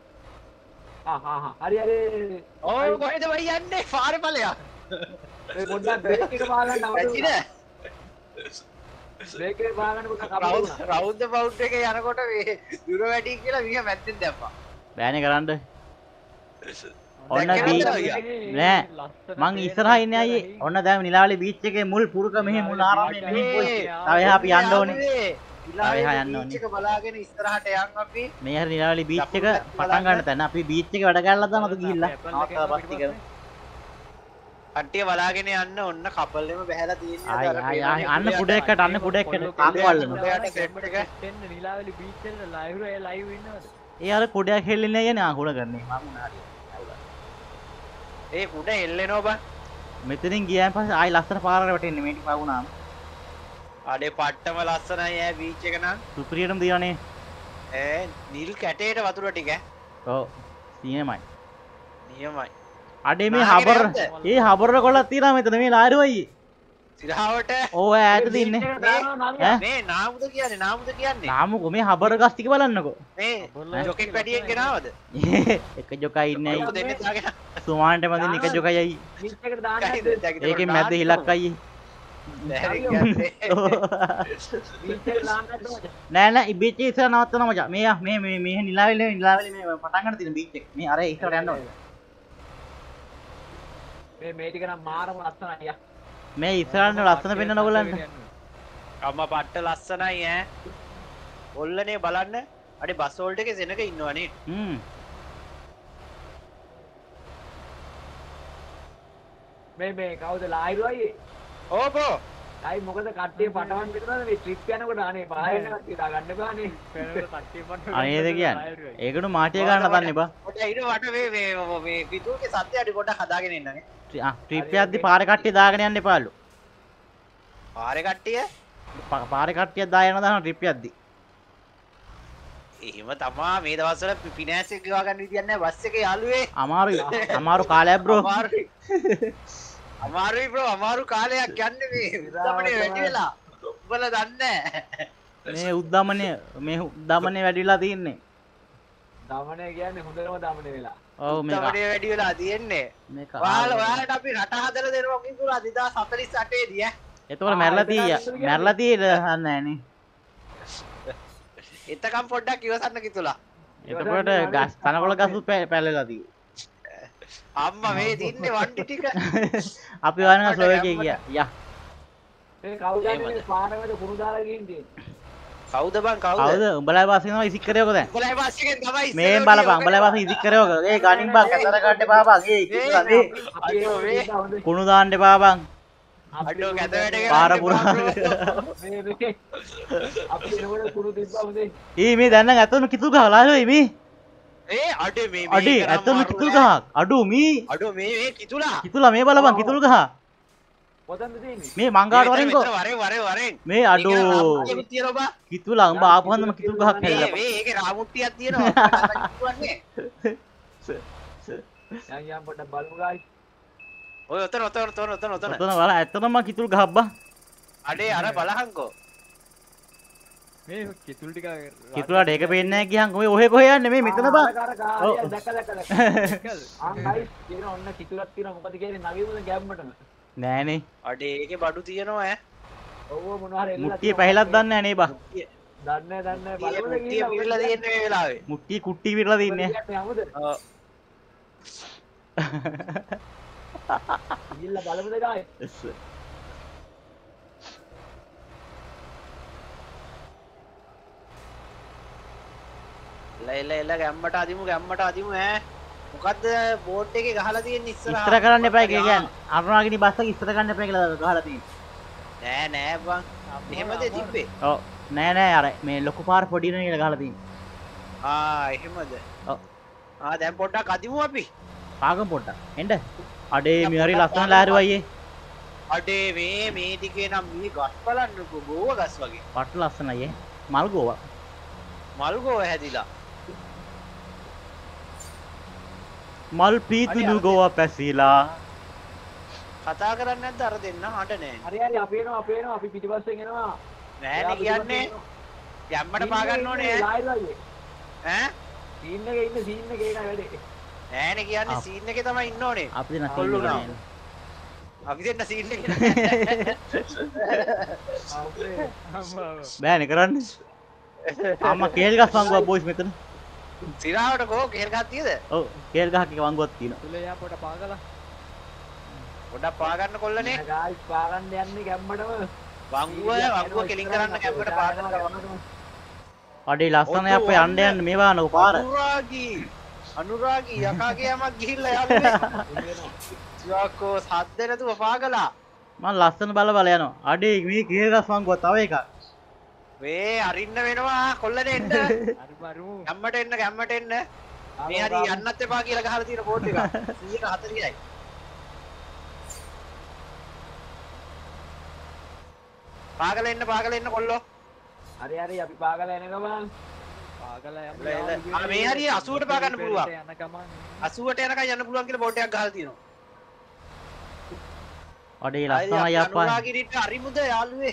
හරි. ඕ කොහෙද වයි යන්නේ? පාරේ ඵලයක්. මේ පොඩ්ඩක් බ්‍රේක් එක බාගන්න ඇචිද? බ්‍රේක් එක බාගන්න කොට කපුණා. රවුන්ඩ් බවුට් එකේ යනකොට මේ දුර වැඩි කියලා මිනිහා මැද්දෙන් දැම්පා. බෑනේ කරන්න ඔන්න දැක්කේ බීච් නැද්ද නෑ මං ඉස්සරහා ඉන්නේ අයියේ ඔන්න දැන් නිලාවලි බීච් එකේ මුල් පුරුක මෙහි මුල් ආරම්භය මෙහි පොයි තව එහා අපි යන්න ඕනේ එහා යන්න ඕනේ. බීච් එක බලාගෙන ඉස්සරහට යන් අපි. මේ හරි නිලාවලි බීච් එක පටන් ගන්න තැන අපි බීච් එකේ වැඩ ගන්නලා දානවද ගිහිල්ලා නවත්තලා බස් ටික කට්ටිය බලාගෙන යන්න ඔන්න කපල් එකම බහැලා තියෙන්නේ ආයි අන්න කුඩ එකට කාකවල්ලන එන්න නිලාවලි බීච් එකට ලයිව් ඉන්නවද? ඒ අර කුඩයක් හෙල්ලෙන්නේ නැහැ නේ ආකුණ ගන්නේ මම උනාරි ඒ කුඩ එල්ලෙනවා බං. මෙතනින් ගියාන් පස්සේ ආයි ලස්සන පාරකට වැටෙන්නේ මේ ටික වුණාම අඩේ පට්ටම ලස්සනයි ඈ බීච් එක නම්. සුපිරියටම දිනවනේ නිල් කැටේට වතුර ටික ඔව් සීනමයි නියමයි. අඩේ මේ හබර ඒ හබර කොල්ලක් තියනවා මෙතන මේ ලාරු අයියේ සිරහවට ඕව ඈත තින්නේ මේ නාමුද කියන්නේ නාමුකෝ මේ හබර ගස් ටික බලන්නකෝ මේ ජොකෙක් වැඩියෙන් ගෙනාවද? එක ජොකයි ඉන්නේ ඔය අයි දෙන්නේ දාගෙන සුමාන්ට මදින් එක ජොකයි අයි බීච් එකට දාන්න ඒකෙන් මැද්ද හිලක් අයි බීච් එකට දාන්න නැද්ද? නෑ බීච් එක ඉස්සර නවත්තනවා මචං මේ මේ නිලාවලි මේ පටන් ගන්න තියෙන බීච් එක මේ අර ඉස්සරට යන්න ඕනේ මේ ටික නම් මාරම ලස්සනයි අයියා. මේ ඉස්සරහට ලස්සන පෙන්වන ඔයගලන්ට. අම්මා පට්ට ලස්සනයි ඈ. ඔල්ලනේ බලන්න. අඩේ බස් හෝල්ඩ් එකේ සෙනක ඉන්නවනේ. මේ කවුද ලයිව් අයියේ? ඕ බ්‍රෝ. අයි මොකද කට්ටිය පටවන් පිටනද මේ ට්‍රිප් යනකොට අනේ පායෙන්න කට්ටිය ගන්න බෑනේ. පෙරේට කට්ටිය පට්ට අනේද කියන්නේ. ඒකනු මාටිය ගන්න තන්නේ බා. ඔට ඊට වට මේ පිටුගේ සත්‍ය අඩි පොඩ්ඩක් හදාගෙන ඉන්නනේ. ට්‍රිප් යද්දි පාරේ කට්ටිය දාගෙන යන්න එපාලු. පාරේ කට්ටිය? පාරේ කට්ටියක් දාගෙන දාන ට්‍රිප් යද්දි. එහෙම තමා මේ දවස්වල ෆිනෑන්ස් එක ගෙවා ගන්න විදියක් නැහැ බස් එකේ යාළුවේ. අමාරු කාලයක් බ්‍රෝ. අමාරුයි බ්‍රෝ අමාරු කාලයක් යන්නේ මේ උද්දමනේ වැඩි වෙලා. උඹලා දන්නේ නැහැ. මේ උද්දමනේ වැඩි වෙලා තියෙන්නේ. දමනය කියන්නේ හොඳටම දමනය වෙලා. ඔව් මේක. උද්දමනේ වැඩි වෙලා තියෙන්නේ. මේක. ඔයාලට අපි රට හදලා දෙනවා කිව්වා 2048 දී ඈ. එතකොට මැරලා තියෙන්නේ නෑනේ. එතකම් පොඩ්ඩක් ඉවසන්න කිතුලා. එතකොට ගස් තනකොළ ගස් පැලලා තියෙන්නේ. අම්මා මේ දින්නේ වණ්ඩි ටික. අපි වань ස්ලෝ එකේ ගියා. යා. මේ කවුද මේ පාරවල කුරු දාලා ගිහින් තියෙන්නේ? කවුද බං කවුද? කවුද? උඹලා පාස් වෙනවා ඉසික් කරේවක දැන්. උඹලා පාස් එකෙන් තමයි මේ බලපන් උඹලා පාස් ඉසික් කරේවක. ඒ ගණින් බං කතර ගන්න එපා බං. ඒ කිව්වා අඩෝ මේ කුණු දාන්න එපා බං. අඩෝ කැත වැඩ කරන්නේ. පාර පුරා. මේ අපි එනකොට කුරු තිබ්බා හොඳේ. මේ දැන් නම් ඇත්තටම කිතුල් ගහලා ආවේ මේ. අඩේ මේ අඩේ ඇත්තටම කිතුල් ගහක්. අඩෝ මේ කිතුලා. කිතුලා මේ බලපන් කිතුල් ගහ. කොතනද තියෙන්නේ? මේ මංගාවට වරෙන්කෝ. වරෙන්. මේ අඩෝ කිතුලා උඹ ආපුවන්දම කිතුල් ගහක් හැදලා. මේ ඒකේ රාමුට්ටියක් තියෙනවා. කිතුවන්නේ. යම් පොඩ්ඩක් බලමු ගායි. ඔය ඔතන. ඔතන බලන්න ඇත්තටම කිතුල් ගහක් බා. අඩේ අර බලහංකෝ. මේ කිතුල් ටික කිතුලාට ඒක පේන්නේ නැහැ ගියන් ඔය ඔහෙ කොහෙ යන්නේ මේ මෙතන බා. දැක්ක. ගයිස් කියන ඔන්න කිතුලක් තියෙනවා මොකද කියන්නේ නගිමුද ගැම්මටම. නෑනේ. අඩේ ඒකේ බඩු තියෙනවා ඈ. ඔව් මොනවා හරි එල්ලලා මුට්ටිය පැහිලක් දන්නේ නැහැ නේ බා. දන්නේ බලමුද මුට්ටිය පිරලා තියෙන්නේ මේ වෙලාවේ. මුට්ටිය කුට්ටි විරලා තින්නේ. යමුද? ඔව්. ගිහිල්ලා බලමුද ගායි? එල ගැම්මට අදිමු ඈ. මොකද්ද බෝඩ් එකේ ගහලා තියෙන්නේ ඉස්සරහා? ඉස්තර කරන්න එපා ඒක කියන්නේ. අරුණාගිනි බස් එක ඉස්තර කරන්න එපා කියලා ගහලා තියෙන්නේ. නෑ බං. එහෙමද තිබ්බේ? ඔව්. නෑ අර මේ ලොකු පාර පොඩි නේද ගහලා තියෙන්නේ. එහෙමද? ඔව්. දැන් පොඩ්ඩක් අදිමු අපි. පාගම් පොඩ්ඩක්. එන්න. අඩේ මේ හරි ලස්සන ලෑරුව අයියේ. අඩේ මේ ටිකේ නම් මේ ගස් බලන්නකෝ ගෝව ගස් වගේ. පට්ට ලස්සන අයියේ. මල් ගෝවා. මල් ගෝව හැදිලා. මල් පීතුණු ගෝවා පැසිලා. කතා කරන්නේ නැද්ද අර දෙන්න හඬ නෑ. හරි අපි එනවා අපි පිටිපස්සෙන් එනවා. නෑනේ කියන්නේ. ගැම්මට පා ගන්න ඕනේ ඈ. සීන් එකේ ඉන්න සීන් එකේ ඒකයි වැඩේ. නෑනේ කියන්නේ සීන් එකේ තමයි ඉන්න ඕනේ. අපි දෙන්න සීන් එකේ නෑ. අපි දෙන්න සීන් එකේ බෑනේ කරන්නේ. අම්මා කේල් ගස් වංගුවක් බොයිස් මෙතන. සිරාවට කෝ කේල් ගහක් තියද? ඔව් කේල් ගහක් එක වංගුවක් තියෙනවා. තුල යා පොඩ පාගලා. පොඩක් පා ගන්න කොල්ලනේ. ගායිස් පා ගන්න යන්නේ ගැම්මටම. වංගුව කෙලින් කරන්න ගැම්මට පා ගන්න. අඩේ ලස්සන අපේ යන්න මේවා නෝ පාර. අනුරාගී යකාගේ යමක් ගිහිල්ලා යන්නේ. යකෝ සද්ද නැතුව පාගලා. මම ලස්සන බල යනවා. අඩේ මේ කේල් ගස් වංගුව තව එකක්. වේ අරින්න වෙනවා කොල්ලනේ එන්න. හරි බරු. ගැම්මට එන්න. මේ හරි යන්නත් එපා කියලා ගහලා තියෙන බෝඩ් එක. 140යි. පාගල එන්න කොල්ලෝ. හරි අපි පාගල එන ගමන්. පාගලා යමු. මේ හරිය 80ට පා ගන්න පුළුවන්. යන ගමන් 80ට යනකම් යන්න පුළුවන් කියලා බෝඩ් එකක් ගහලා තියෙනවා. අඩේ ලස්සනයි අප්පා. අනුරාගිරිට අරිමුද යාළුවේ.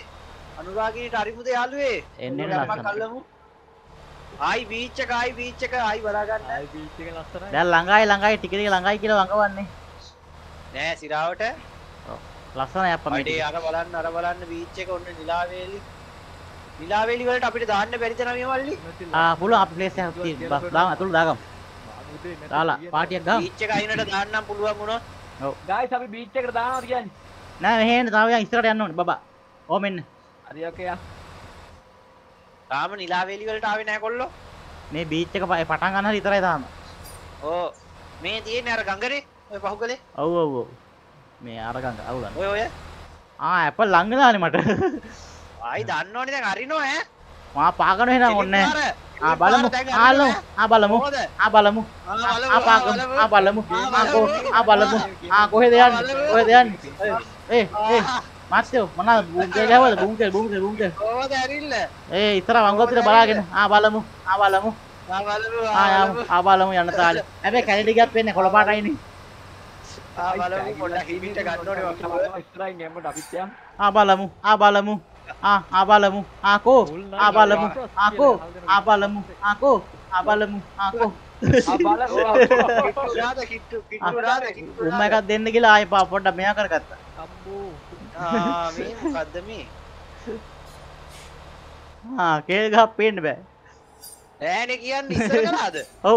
එන්න ලස්සන. ආයි බීච් එක ආයි බලා ගන්න. ආයි බීච් එක ලස්සනයි. දැන් ළඟයි ටික ළඟයි කියලා වංගවන්නේ. නෑ සිරාවට. ඔව්. ලස්සනයි අප්පා මේ. අඩේ අර බලන්න බීච් එක ඔන්න නිලාවේලි වලට අපිට දාන්න බැරිද නමිය මල්ලි? පුළුවන් අපි ප්ලේස් එකක් තියෙනවා. දාමු අතුළු දාගමු. දාලා පාටියක් ගමු. බීච් එක අයිනට දාන්නම් පුළුවන් වුණොත්. ඔව්. ගයිස් අපි බීච් එකට දානවාද කියන්නේ? නෑ මෙහෙ එන්න තාම ඉස්සරහට යන්න ඕනේ බබා. ඕ මෙන්න. හරි ඕකේ යා. තාම නිලාවේලි වලට ආවේ නැහැ කොල්ලෝ. මේ බීච් එක පටන් ගන්න හරි විතරයි තාම. ඕ මේ තියෙන්නේ අර ගඟනේ ඔය පහුගලේ. ඔව් ඔව් ඔව්. මේ අරගන්න අවුලන්න. ඔය ඇපල් ළඟ දානේ මට. ආයි දන්නවනේ දැන් අරිනෝ ඈ. මා පාගන එහෙනම් ඕනේ නැහැ. බලමු. බලමු. බලමු. බලමු. බලමු. කොහෙද යන්නේ? කොහෙද යන්නේ? මාත්‍යෝ මොනවාද බුම්කේ ගහවද? බුම්කේ. කොහොමද ඇරිල්ල? ඉතර වංගොත්තිට බලාගෙන. බලමු. බලමු. බලමු යන්න තාලේ. හැබැයි කැලේ ටිකක් වෙන්නේ කොළ පාටයිනේ. බලමු පොඩ්ඩක් හිමිට ගන්න ඕනේ වගේ. ඉස්සරහින් ගැම්මට අපිත් යම්. බලමු. බලමු. බලමු. කෝ. බලමු. කෝ. බලමු. කෝ. බලමු. කෝ. කිට්ටු උම්ම එකක් දෙන්න කියලා ආයෙ පොඩ්ඩක් මෙයා කරගත්තා. අම්බෝ. මේ මොකද්ද මේ? කේල් ගහ පේන්න බෑ. ඈනේ කියන්නේ ඉස්සර කරාද? ඔව්.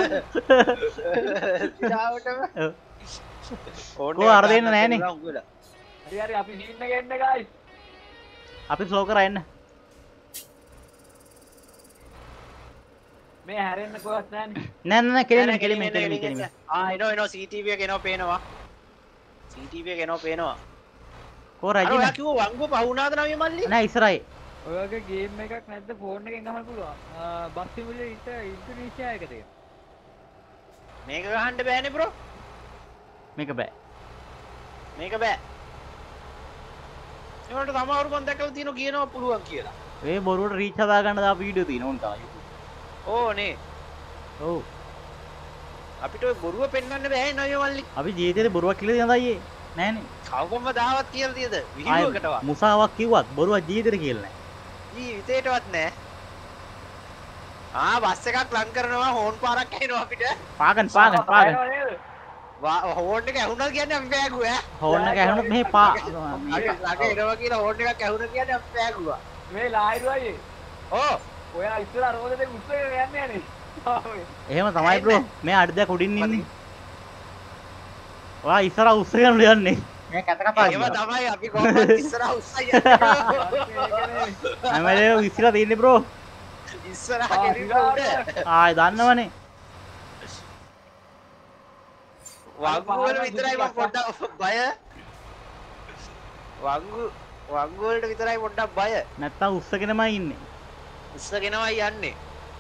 සිතාවටම. කෝ අර දෙන්න නෑනේ. හරි අපි සීන් එක එන්න ගයිස්. අපි ස්ලෝ කරා එන්න. මේ හැරෙන්න කොහොත් නෑනේ. නෑ කෙලින් කෙලින්. එනෝ CCTV එක එනෝ පේනවා. CCTV එක එනෝ පේනවා. කෝ අර රජින. ඔයා කිව්ව වංගුව පහුණාද නම් මල්ලි? නෑ ඉස්සරයි. ඔයගේ ගේම් එකක් නැද්ද ෆෝන් එකෙන් ගහන්න පුළුවන්. බස් සිමුලේටර් ඉන්ඩෝනීසියා එකද ඒක? මේක ගහන්න බෑනේ බ්‍රෝ. මේක බෑ. මේක බෑ. ඒකට තමාරු මන් දැකලා තියෙනවා කියනවා පුළුවන් කියලා. ඒ බොරුවට රීච් හදා ගන්න දාපු වීඩියෝ තියෙනවා උන් තමයි. ඕනේ. ඔව්. අපිට ඔය බොරුව පෙන්වන්න බෑ නෝ මල්ලි. අපි ජීවිතේට බොරුවක් කියලා තියනද අයියේ? නෑනේ. කවුරුම දාවත් කියලා තියද? විහිළුවකටවත්. මුසාවක් කිව්වත් බොරුවක් ජීවිතේට කියලා නෑ. ජීවිතේටවත් නෑ. බස් එකක් ලං කරනවා හෝන් පාරක් ඇහෙනවා අපිට. පාගන්. හෝන් එක ඇහුණා කියන්නේ අපි පෑගුවා. හෝන් එක ඇහුනොත් මෙහි පා. ළඟ එනවා කියලා හෝන් එකක් ඇහුණා කියන්නේ අපි පෑගුවා. මේ ලායිරු අයියේ. ඕ ඔයා ඉස්සර රෝදේ උස්සගෙන යන්නේ නේ. එහෙම තමයි බ්‍රෝ. මේ අඩියක් උඩින් ඉන්නේ. ඔයා ඉස්සර උස්සගෙන යන්නේ. මේ කැත කතා ඒව තමයි අපි කොහොමද ඉස්සරහ උස්සයි යන්නේ. හැමදේම ඉස්සරහ තියෙන්නේ බ්‍රෝ. ඉස්සරහ ගෙනින්න උඩ. ආයි දන්නවනේ. වංගු වල විතරයි මම පොඩ්ඩක් බය. වංගු වලට විතරයි පොඩ්ඩක් බය. නැත්තම් උස්සගෙනමයි ඉන්නේ. උස්සගෙනමයි යන්නේ.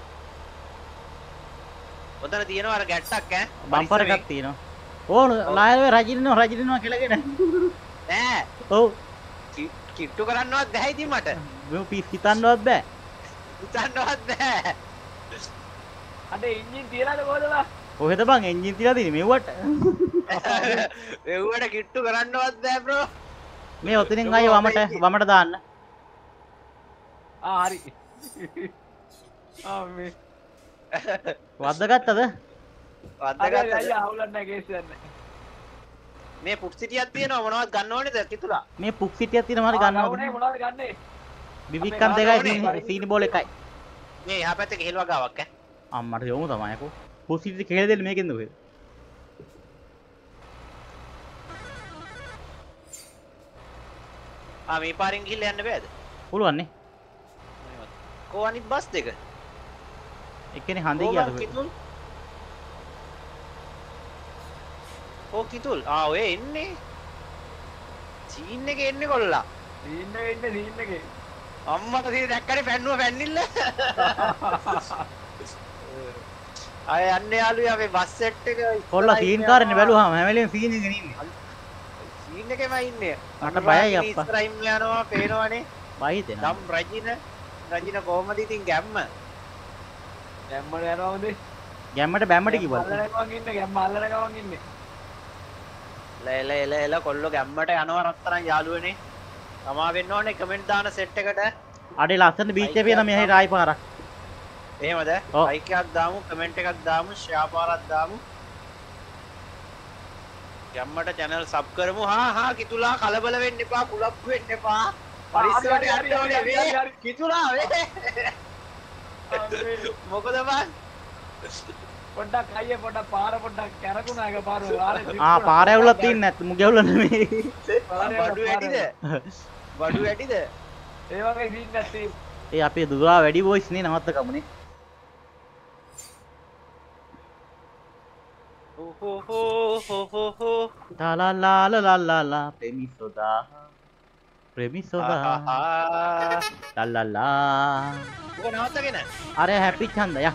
ඔතන තියෙනවා අර ගැට්ටක් ඈ. බම්පර් එකක් තියෙනවා. ඕන ලායවේ රජිනවා කියලාගෙන. නෑ. ඔව්. කිට්ටු කරන්නවත් බැහැ ඉතින් මට. මේ පිස් හිතන්නවත් බෑ. හිතන්නවත් බෑ. අද එන්ජින් තියලාද කොහොමද? කොහෙද බං එන්ජින් තියලා තියෙන්නේ මෙව්වට? එව්වට කිට්ටු කරන්නවත් බෑ බ්‍රෝ. මේ ඔතනින් ආයේ වමට දාන්න. හරි. මේ වද්දාගත්තද? වද්දාගත්තද? අයියා අවුලක් නැහැ කේස් යන්නේ. මේ පුක් සිටියක් තියෙනවා මොනවද ගන්න ඕනේද කිතුලා? මේ පුක් සිටියක් තියෙනවා හරි ගන්නවද? මොනවද ගන්නේ? බිබික්කන් දෙකයි සීනි බෝල් එකයි. මේ එහා පැත්තේ කෙහෙල් වගාවක් ඈ. අම්මට යමු තමයි අකෝ. පුක් සිටි කෙහෙල් දෙන්න මේකෙන්ද ඔය? මේ පාරෙන් ගිහිල්ලා යන්න බෑද? පුළුවන් නේ. කො අනිත් බස් දෙක? එක්කෙනේ හන්දේ ගියාද? කිතුල්. කිතුල්. ඔය එන්නේ. සීන් එකේ එන්නේ කොල්ලා. සීන් එකේ. අම්මට සීන් දැක්කනේ පැන්නුව පැන්නිල්ල. අය යන්නේ යාළුවා මේ බස් සෙට් එක. කොල්ලා සීන් කාරනේ බැලුවාම හැම වෙලේම සීන් එකේ ඉන්නේ. සීන් එකේමයි ඉන්නේ. මට බයයි අප්පා. ඉස්සරහින් යනවා පේනවනේ. බයි දෙනවා. නම් රජින කොහමද ඉතින් ගැම්ම? ගැම්මට යනවද? ගැම්මට බැම්මට කිව්වද? ගැම්ම අල්ලන ගමන් ඉන්නේ. එල කොල්ලෝ ගැම්මට යනවා රත්තරන් යාළුවනේ. තමා වෙන්න ඕනේ කමෙන්ට් දාන සෙට් එකට. අඩේ ලස්සන බීච් එකේ පේන මෙහෙට ආයි පාරක්. එහෙමද? ලයික් එකක් දාමු, කමෙන්ට් එකක් දාමු, ෂෙයා පාරක් දාමු. ගැම්මට channel sub කරමු. කිතුලා කලබල වෙන්න එපා, කුලප්පු වෙන්න එපා. පරිස්සමට යන්න ඕනේ වේ. කිතුලා වේ. මොකද බං? පොඩ්ඩක් අයියේ පොඩ්ඩක් පාර පොඩ්ඩක් කැරකුණා එක පාර වාරේ පාර ඇවුලක් තියෙන්නේ නැත් මුගේ ඇවුල නෙමෙයි බඩු ඇටිද බඩු ඇටිද ඒ වගේ සීන් එකක් තියෙනවා. ඒ අපේ දුරා වැඩි වොයිස් නේ නවත්ත කමුනේ ලාලාලාලාලාලා ප්‍රේමිසෝදා ලාලාලා ඔක නවත්තගෙන අර හැපි ඡන්ද යා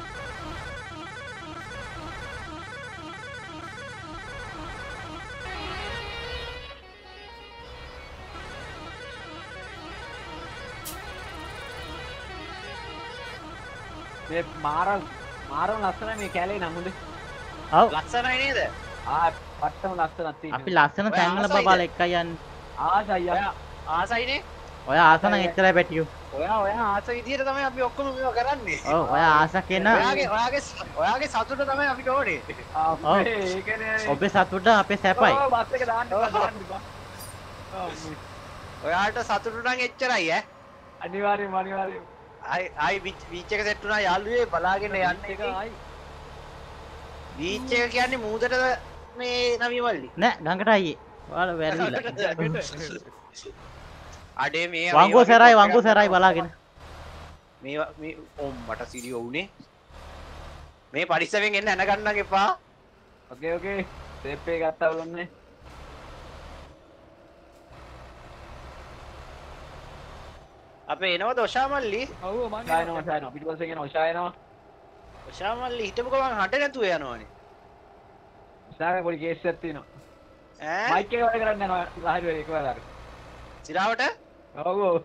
මේ මාරම් ලස්සනයි මේ කැලේ නමුද ඔව් ලස්සනයි නේද පට්ටම ලස්සනක් තියෙනවා. අපි ලස්සන තැන්වල බබාල එකයි යන්නේ ආසයි ඔයා ආසයිනේ ඔය ආසන එච්චරයි පැටියෝ ඔයා ආස විදියට තමයි අපි ඔක්කොම මේවා කරන්නේ ඔව් ඔය ආස කෙන ඔයාගේ සතුට තමයි අපිට ඕනේ අපේ ඒකනේ ඔබේ සතුට අපේ සැපයි ඔව් බස් එක දාන්න එපා. ඔයාට සතුට නම් එච්චරයි ඈ අනිවාර්යයෙන් ආයි බීච් එක සෙට් වුණා යාළුවේ බලාගෙන යන්න එක එක ආයි බීච් එක කියන්නේ මූදට මේ නවිමල්ලි නෑ ගඟට අයියේ ඔයාලා වැරදිලා අඩේ මේ වංගු සරයි බලාගෙන මේ මට සිරිය වුනේ මේ පරිස්සමෙන් එන්න ඇන ගන්නන් එපා ඕකේ සේප් එක ගත්තා බලන්නේ. අපේ එනවද ඔෂාමල්ලි ඔව් මං ෂායනවා පිටිපස්සෙන් එන ඔෂායනවා. ඔෂාමල්ලි හිටපු ගමන් හඬ නැතුව යනවනේ ෂාගේ පොඩි කේස් එකක් තියෙනවා. ඈ මයික් එක වැඩ කරන්නේ නැහැ ලහරි වෙලේ එකවර. සිරාවට ඔව් ඔව්.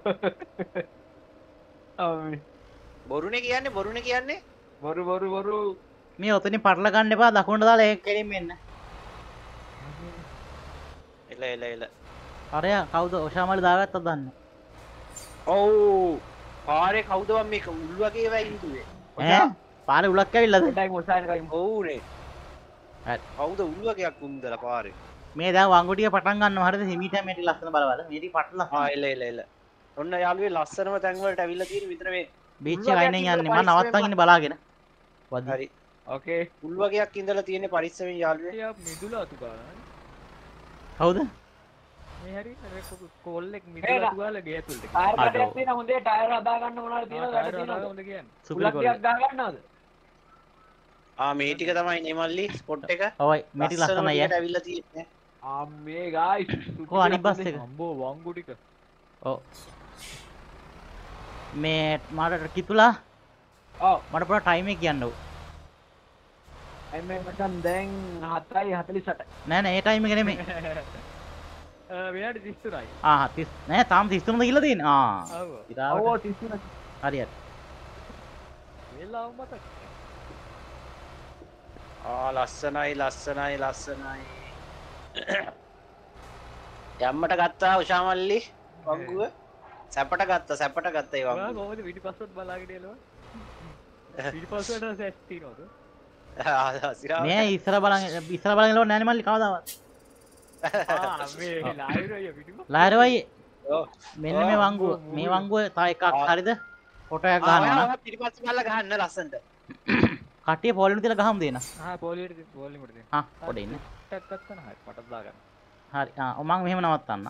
බොරුනේ කියන්නේ බොරු මේ ඔතනින් පටල ගන්න එපා දකුණට දාලා ඒක කෙලින්ම එන්න එල අරයා කවුද ඔෂාමලි දාගත්තද දන්නේ ඔව් පාරේ කවුද මේක උල්වගේ වෙයි ඉඳුවේ ඈ පාරේ උලක් ඇවිල්ලාද පොඩ්ඩක් ඔෂායන කයින් ඔව්නේ හරි කවුද උල්වගයක් උන්දලා පාරේ මේ දැන් වංගු ටික පටන් ගන්නවා හරිද හිමීට මේටි ලස්සන බලවල මේ ටික පටල එල ඔන්න යාළුවේ ලස්සනම තැන් වලට අවිල්ලා තියෙන විතර මේ බීච් එක අයිනෙන් යන්නේ මම නවත්තන් ඉන්නේ බලාගෙන වදි හරි ඕකේ උල්වගයක් ඉඳලා තියෙන පරිස්සමෙන් යාළුවේ යා මිදුලා අතු ගන්න කවුද මේ හරි කොල්ලෙක් මිදුලා අතු ගාලා ගේ ඇතුළට ටයර් අඩෝ. කඩයක් තියෙන හොඳේ ටයර් හදා ගන්න මොනවද තියෙනවද වැඩ තියෙනවද හොඳ කියන්නේ සුපිරි උලක් කොල්ල ටිකක් ගා ගන්නවද මේ ටික තමයි නේ මල්ලි ස්පොට් එක ඔව් මේටි ලස්සනයි ඈ ඇවිල්ලා තියෙන්නේ අම්මේ ගායිස් කො අනිත් බස් එක අම්බෝ වංගු ටික ඔව් මේ මාට කිතුලා ඔව් මට පොඩ ටයිම් එක කියන්න ඕ එම්මේ මචන් දැන් 7:48 නෑ නෑ ඒ ටයිම් එක නෙමෙයි මෙයාට 33යි ආ 30 නෑ තාම 33ද කියලා තියෙන ආ ඔව් ඉතාලට ඔව් 33 හරි හරි වෙලාව මතක ලස්සනයි යම්මට ගත්තා උෂාමල්ලි වංගුව සැපට ගත්තා ඒ ඔයා වංගුව කොහොමද පිටිපස්සට බලාගෙන එළව පිටිපස්සට සෙට් තියනවද මේ ඉස්සර බලන් ඉලව නෑනේ මල්ලි කවදාවත් මේ ලයිරය පිටිපස්ස ලාරවයි ඔව් මෙන්න මේ වංගුව මේ වංගුව තව එකක් හරිද ෆොටෝ එකක් ගන්නවා නම් පිටිපස්ස බලලා ගහන්න ලස්සනට කට්ටිය පොලිමේ තියලා ගහමු දෙන්න පොලියට පොලිමට දෙන්න හා පොඩ ඉන්න ටක් ගන්න හරි මටත් දාගන්න හරි මම මෙහෙම නවත්තන්න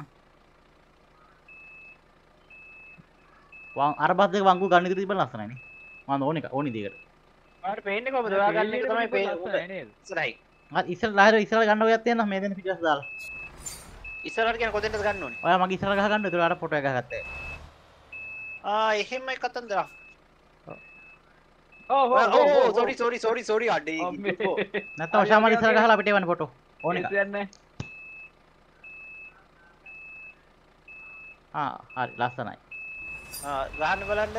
අර බස් දෙක වංගු ගන්න ඉදිරි තිබ්බ ලස්සනයිනේ මම ඕනි දෙයකට ඔයාලට පේන්නේ කොහමද ඔයා ගන්න එක තමයි පේන්නේ නේද ඉස්සරහයි හරි ඉස්සර ගන්න ඔයත් තියෙනවා මේ දෙන්න පිටිපස්ස දාලා ඉස්සරහට කියන කොතෙන්ද ගන්න ඕනේ ඔයා මගේ ඉස්සර ගහ ගන්න ඒතර අර ෆොටෝ එක ගහගත්තා එහෙමයි කතන්දර ඔව් සෝරි අඩේ නැත්නම් ඔෂාමල් ඉස්සර ගහලා අපිට එවන්න ෆොටෝ ඕන එක කියන්නේ හරි ලස්සනයි ගහන්න බලන්න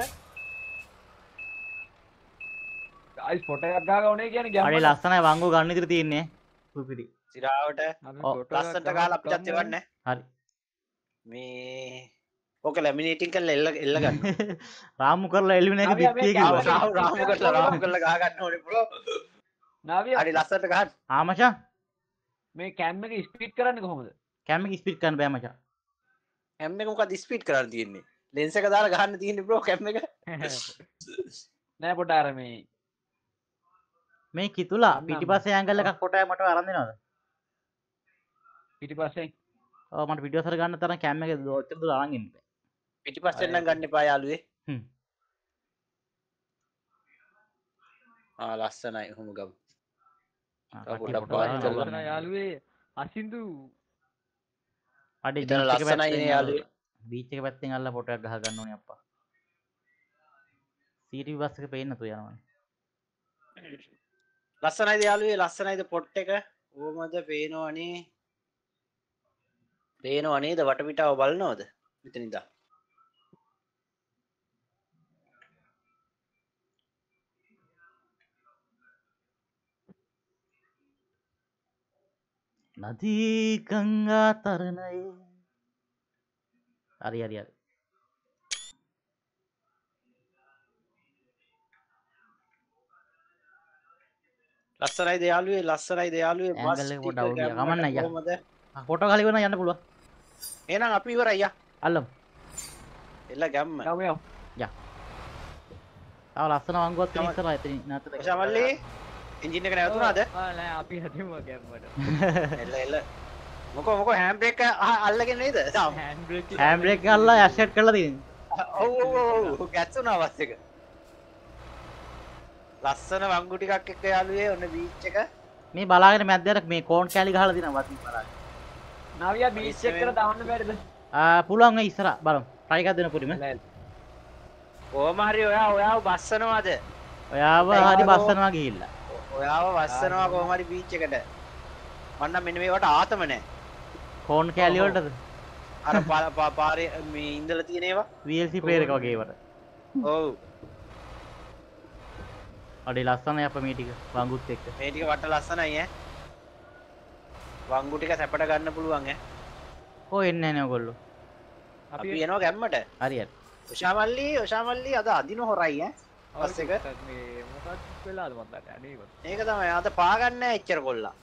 ගායිස් ෆොටෝ එකක් ගා ගන්න කියන්නේ හරි ගැම්ම ලස්සනයි වංගු ගන්න ඉදිරි තියෙන්නේ සුපිරි සිරාවට ලස්සනට ගහලා අපිටත් එවන්න හරි මේ ඕක ලැමිනේටින් කරලා එල්ල ගන්න රාමු කරලා එළිවෙන එක පිටියේ කිව්වා රාමු කරලා ගහ ගන්න ඕනේ බ්‍රෝ නාවිය හරි ලස්සනට ගහන්න මචං මේ කැම් එක ස්පීඩ් කරන්නේ කොහොමද කැම එක ස්පීඩ් කරන්න බෑ මචං කැම් එක මොකද ස්පීඩ් කරන්න තියෙන්නේ ලෙන්ස් එක දාලා ගහන්න තියෙන්නේ බ්‍රෝ කැම් එක නෑ පොඩ අර මේ මේ කිතුලා අන්න පිටිපස්සේ ඇංගල් එකක් ෆොටෝ මට අරන් දෙනවද? පිටිපස්සේ ඔව් මට වීඩියෝස් හරි ගන්න තරම් කැම් එකේ ඔච්චර දුර අරන් ඉන්න බෑ. පිටිපස්සෙන් නම් ගන්න එපා යාළුවේ. හ්ම්. ලස්සනයි හොම ගමු. කට්ටිය පොඩක් ෆොටෝ වාත් ගන්න කරලා. බලන්න. යාළුවේ අසින්දු අඩේ එතන බීච් එක ලස්සනයි නේ පැත්තෙන් යාළුවේ. බීච් එක පැත්තෙන් අල්ල ෆොටෝ එකක් ගහ ගන්න ඕනේ අප්පා. සීටි බස් එක පේන්න තු යනවනේ. ලස්සනයිද යාළුවේ ලස්සනයිද පොට් එක? ඕමද පේනවනේ. පේනව නේද වටපිටාව බලනවද? මෙතන ඉඳන්. නදී ගංගා තරණයේ හරි හරි හරි. ලස්සනයිද යාළුවේ ලස්සනයිද යාළුවේ බස් ඇංගල් එක ටික පොඩ්ඩක් අවුල් ගියා. ගැම්මට ගමන් අයියා. කොහමද? ෆොටෝ ගහලා ඉවරනම් යන්න පුළුවන්. එහෙනම් අපි ඉවරයි අයියා. අල්ලමු. එල්ල ගැම්ම. යමු යමු. යා. තව ලස්සන වංගුවක් තියෙන ඉස්සරහ එතන නැතද? ඔෂමල්ලි එන්ජින් එක නැවතුණාද? නෑ අපි හදිමු ගැම්මට එල්ල එල්ල. මොකෝ හෑම් බ්‍රේක් අල්ලගෙන නේද? තාම. හෑන්ඩ් බ්‍රේක් හෑම් බ්‍රේක් ගහලා ඇෂට් කරලා තියෙනවා. ඔව් ගැස්සුනා බස් එක. ලස්සන වංගු ටිකක් එක්ක යාළුවේ ඔන්න බීච් එක. මේ බලාගෙන මැද්දට මේ කෝන් කෑලි ගහලා තියෙනවා වතින් බලාගෙන. නවියා බීච් එකට දාන්න බැරිද? පුළුවන් ඒ ඉස්සරහ බලමු. try එකක් දෙන්න පුරිම. කොහොම හරි ඔයාව බස්සනවාද? ඔයාව හරි බස්සනවා ගිහිල්ලා. ඔයාව බස්සනවා කොහොම හරි බීච් එකට. මන්නම් මෙන්න මේවට ආතම නැහැ. කෝන් කෑලි වලටද? අර පාරේ මේ ඉඳලා තියෙන ඒවා. VLC ප්ලේයර් එක වගේ ඒවට. ඔව්. අඩේ ලස්සනයි අප මේ ටික වංගුත් එක්ක. මේ ටික වට ලස්සනයි ඈ. වංගු ටික සැපට ගන්න පුළුවන් ඈ. කොහෙ එන්නේ නැහැ නේ ඔයගොල්ලෝ. අපි එනවා ගැම්මට. හරි හරි. ඔෂාමල්ලි අද අදින හොරයි ඈ. බස් එක. මේ මොකක් වෙලාද මන් දන්නේ අනේ මේක තමයි අද පාගන්නේ නැහැ එච්චර කොල්ලා.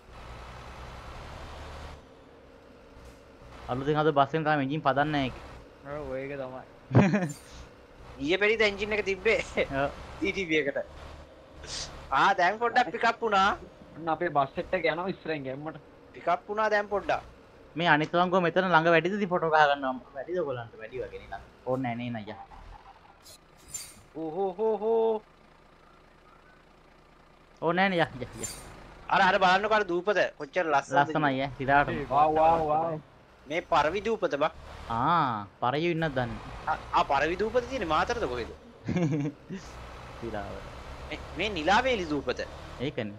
අලුතෙන් අද බස් එකෙන් තාම එන්ජින් පදන්නේ නැහැ ඒක. ඔව් ඒක තමයි ඊයේ පෙරිද එන්ජින් එක තිබ්බේ ඔව්. TTV එකට. දැන් පොඩ්ඩක් පිකප් වුණා. අන්න අපේ බස් සෙට් එක යනවා ඉස්සරහින් ගැම්මට. පිකප් වුණා දැන් පොඩ්ඩක්. මේ අනිත් වංගුව මෙතන ළඟ වැඩිද ඉතින් ෆොටෝ ගහ ගන්නවා. වැඩිද ඔයගොල්ලන්ට වැඩි වගේ නේ. ඕනේ නැහැ නේ නయ్యා. ඕහෝ ඕනේ නැහැ නේ යා. අර බලන්නකො අර දූපත කොච්චර ලස්සනද. ලස්සනයි ඈ. ඉදාට. වාව්. මේ පරවි දූපත බා. පරයු ඉන්නත් දන්නේ. පරවි දූපත තියෙන්නේ මාතරද කොහෙද? ඉදාව. මේ නිලාවේලි දූපත. ඒකනේ.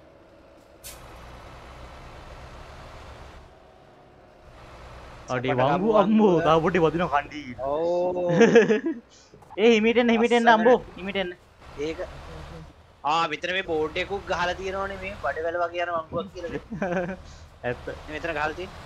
අඩේ වංගු අම්මෝ තා පොඩි වදින කණ්ඩි. ඕ ඒ හිමිට එන්න අම්බෝ හිමිට එන්න. ඒක මෙතන මේ බෝඩ් එකක් ගහලා තියෙනවනේ මේ බඩවැල වගේ යන වංගුවක් කියලා. ඇත්ත. මෙතන ගහලා තියෙන්නේ.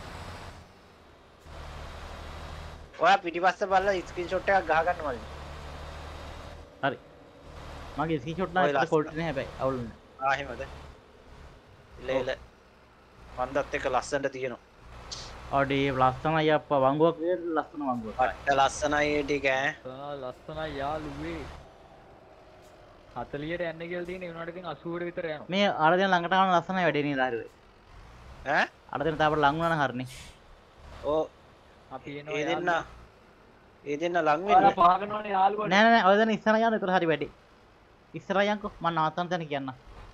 ඔයා පිටිපස්ස බලලා ස්ක්‍රීන්ෂොට් එකක් ගහ ගන්න මල්ලි. හරි. මගේ ස්ක්‍රීන්ෂොට් නාට ෆෝල්ට් නෑ හැබැයි අවුල් නෑ. එහෙමද? ඉල මන්දත් එක ලස්සනට තියෙනවා. අඩේ ලස්සනයි අප්පා වංගුවක් විදියට ලස්සන වංගුවක්. අට ලස්සනයි ඒ ටික ඈ. ලස්සනයි යාළුවේ 40ට යන්න කියලා තියෙන උනාට ඉතින් 80ට විතර යනවා මේ අර දෙන ළඟට ආවම ලස්සනයි වැඩේ නේද හරිද? ඈ? අර දෙන තාපර ලඟ වුණා නම් හරිනේ. ඕ අපි ඒ එනවා දෙන්න ලං ඔයාලා වෙන්න. පාගනවනේ යාළුවනේ. නෑ ඔය දෙන ඉස්සරහ යන්න ඒතර හරි වැඩේ. ඉස්සරහ යන්කෝ මම නවත්තන්න තැන කියන්න.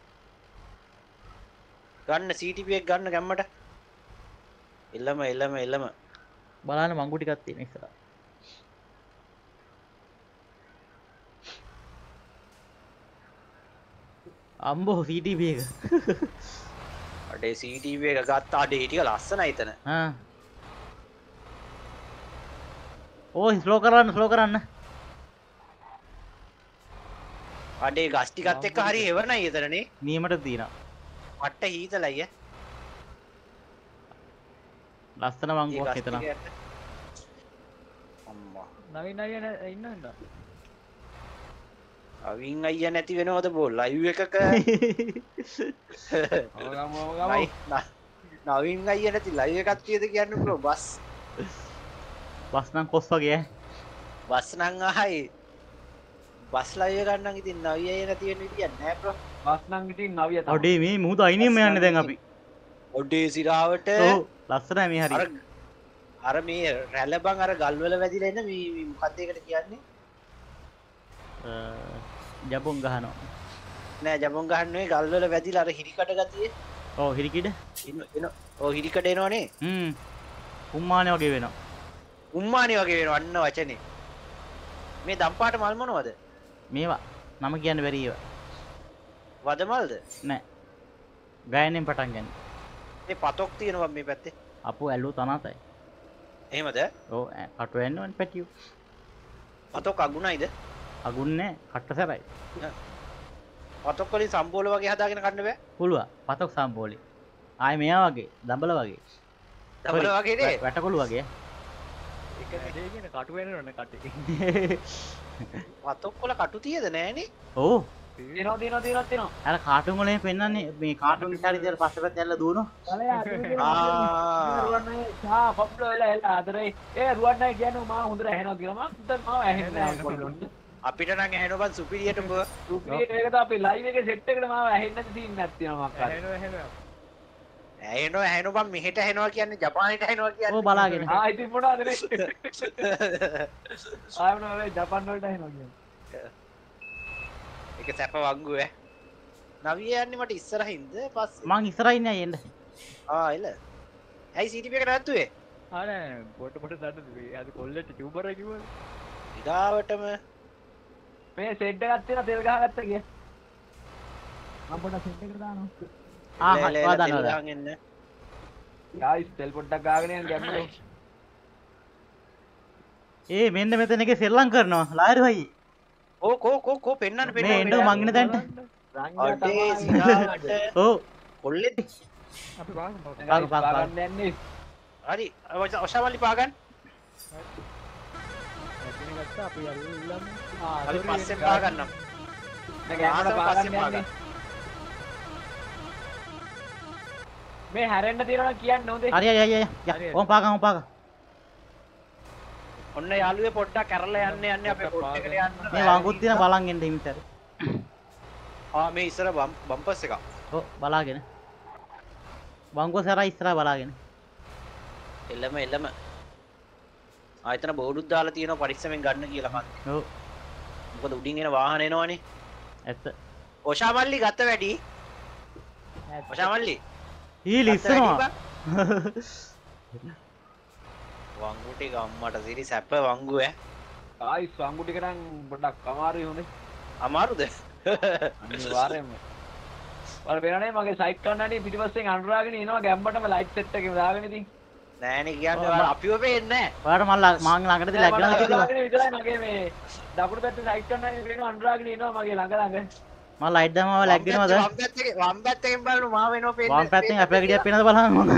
ගන්න CTP එක ගන්න ගැම්මට. එළම බලන්න මංගු ටිකක් තියෙන ඉස්සරහ. අම්බෝ CTV එක. අඩේ CTV එක ගත්තා අඩේ ටික ලස්සනයි එතන. ඕ ස්ලෝ කරන්න. අඩේ ගස් ටිකත් එක්ක හරි එවනයි එතනනේ. නියමට තියෙනවා. මට්ට හීතලයි ඈ. ලස්සන වංගුවක් එතන. අම්මා. නවීන අයියා ඉන්නවද අවින් අයියා නැති වෙනවද බෝ ලයිව් එකක. නවින් අයියා නැති ලයිව් එකක් තියද කියන්නේ බ්‍රෝ බස් නම් කොස් වගේ ඈ. බස් නම් ආයි බස් ලයිව් ගන්න ඉතින් නවිය නැති වෙන විදියක් නෑ බ්‍රෝ. බස් නම් ඉතින් නවිය තමයි. අඩේ මේ මුහුද අයිනෙම යන්නේ දැන් අපි. ඔඩේ සිරාවට ඔව් ලස්සනයි මේ හරි. අර මේ රැළබන් අර ගල්වල වැදිලා ඉන්න මේ මොකක්ද ඒකට කියන්නේ? ජබොන් ගහනවා. නෑ ජබොන් ගහන්නේ ගල්වල වැදිලා අර හිරිකට ගතියේ. ඔව් හිරිකිඩ. ඔව් හිරිකට එනවනේ. උම්මානේ වගේ වෙනවා. උම්මානේ වගේ වෙනවා අන්න වචනේ. මේ දම්පාට මල් මොනවද? මේවා නම කියන්න බැරි ඒවා. වදමල්ද? නෑ. ගායනෙන් පටන් ගන්න. මේ පතොක් තියෙනවා මේ පැත්තේ. අපෝ ඇල්ලුව තනතයි. එහෙමද? ඔව් කටු වෙන්නවන් පැටියු. පතොක් අගුණයිද? අගුන්නේ කට්ට සැරයි. පතොක් වලින් සම්බෝල වගේ හදාගෙන කන්න බෑ. පුළුවා පතොක් සම්බෝලි. ආයේ මෙයා වගේ දඹල වගේ. දබල වගේ නේ. වැටකොළු වගේ. එක දෙයකින් කටු වෙනවනේ කටේ. පතොක් වල කටු තියද නෑනේ? ඔව් තියෙනවා. අර කාටුන් වලින් පෙන්නන්නේ මේ කාටුන් ඉස්සරහ ඉතින් පස්සේ පැත්ත ඇල්ල දුවනවා. සා පොප්ලෝ වෙලා එලා ආදරේ. ඒ රුවන්නා කියන්නේ මම හොඳට ඇහෙනවා කියලා මම හිතන් මම ඇහෙන්නේ නැහැ කොල්ලොන්ට. අපිට නම් ඇහෙනවා බං සුපිරියට උඹ. සුපිරියට ඒක තමයි අපි ලයිව් එකේ සෙට් එකට මම ඇහෙන්නේ නැති සීන් එකක් තියෙනවා මක්කා. ඇහෙනවා බං මෙහෙට ඇහෙනවා කියන්නේ ජපානයට ඇහෙනවා කියන්නේ. ඔව් බලාගෙන. ඉතින් මොනවද නේ? ආයෙත් නෝ ජපාන් වලට ඇහෙනවා කියන්නේ. ඒක සැප වංගු ඈ. නවිය යන්නේ මට ඉස්සරහින්ද පස්සේ. මං ඉස්සරහින් නෑ එන්න. එල. ඇයි CTP එකට නැත්තුවේ? නෑ පොට දන්න අද කොල්ලට ටියුබර් එක කිව්වද? ඉදාවටම මේ සෙට් එකක් තියෙනවා තෙල් ගහගත්ත කිය. මම පොඩ්ඩක් සෙට් එකට දානවා. හත්වා දානවා. එන්න. ගායිස් තෙල් පොඩ්ඩක් ගාගෙන යන්න ගැම්මලෝ. ඒ මෙන්න මෙතන එකේ සෙල්ලම් කරනවා ලායර් වයි. කෝ පෙන්වන්න මේ එන්න මං ඉන්න තැනට. අඩේ සිරාවට ඔව් කොල්ලෙත් අපි බලමු. ගන්න යන්නේ. හරි ඔෂාවලි පාගන්න. ඇතිනේ ගත්තා අපි අල්ලන්න. හරි පස්සේ පාගන්නම්. මේ ගැම්මල පාගන්න යන්නේ. මේ හැරෙන්න තියනවා කියන්න හොඳේ. හරි ඕම් පාගම්. ඔන්න යාළුවේ පොඩ්ඩක් කැරලා යන්නේ අපේ පොඩ් එකට යන්න. මේ වංගුත් තියෙන බලන් එන්න හිමිතර. මේ ඉස්සර බම්පස් එක. ඔව් බලාගෙන. වංගුව සරා ඉස්සරහා බලාගෙන. එළම. ආයතන බෝඩුත් දාලා තියෙනවා පරිස්සමෙන් ගන්න කියලා මන්. ඔව්. මොකද උඩින් එන වාහන එනවනේ. ඇත්ත. ඔෂා මල්ලි ගත්ත වැඩි. ඔෂා මල්ලි. ලිස්සනවා. වංගු ටික අම්මට සිරි සැප වංගු ඈ. ගායිස් වංගු ටික නම් පොඩ්ඩක් අමාරුයි හොඳේ. අමාරුද? අනිවාර්යයෙන්ම. වල වෙනනේ මගේ සයිට් කන්නඩි පිටිපස්සෙන් අනුරාගෙන එනවා ගැම්බටම ලයිට් සෙට් එකේ දාගෙන ඉතින්. නෑනේ කියන්නේ අපිව පේන්නේ නෑ. ඔයාලට මං ළඟටදී ලැග්ගලා කිව්වා. විතරයි මගේ මේ දකුණු පැත්තේ සයිට් කන්නඩි වෙනවා අනුරාගෙන එනවා මගේ ළඟ. මම ලයිට් දැම්මම ලැග්ගෙනවද? වම් පැත්තෙන් බලන්න මා වෙනව පේන්නේ. වම් පැත්තෙන් අපේ ගෙඩියක් පේනවද බලන්න මම.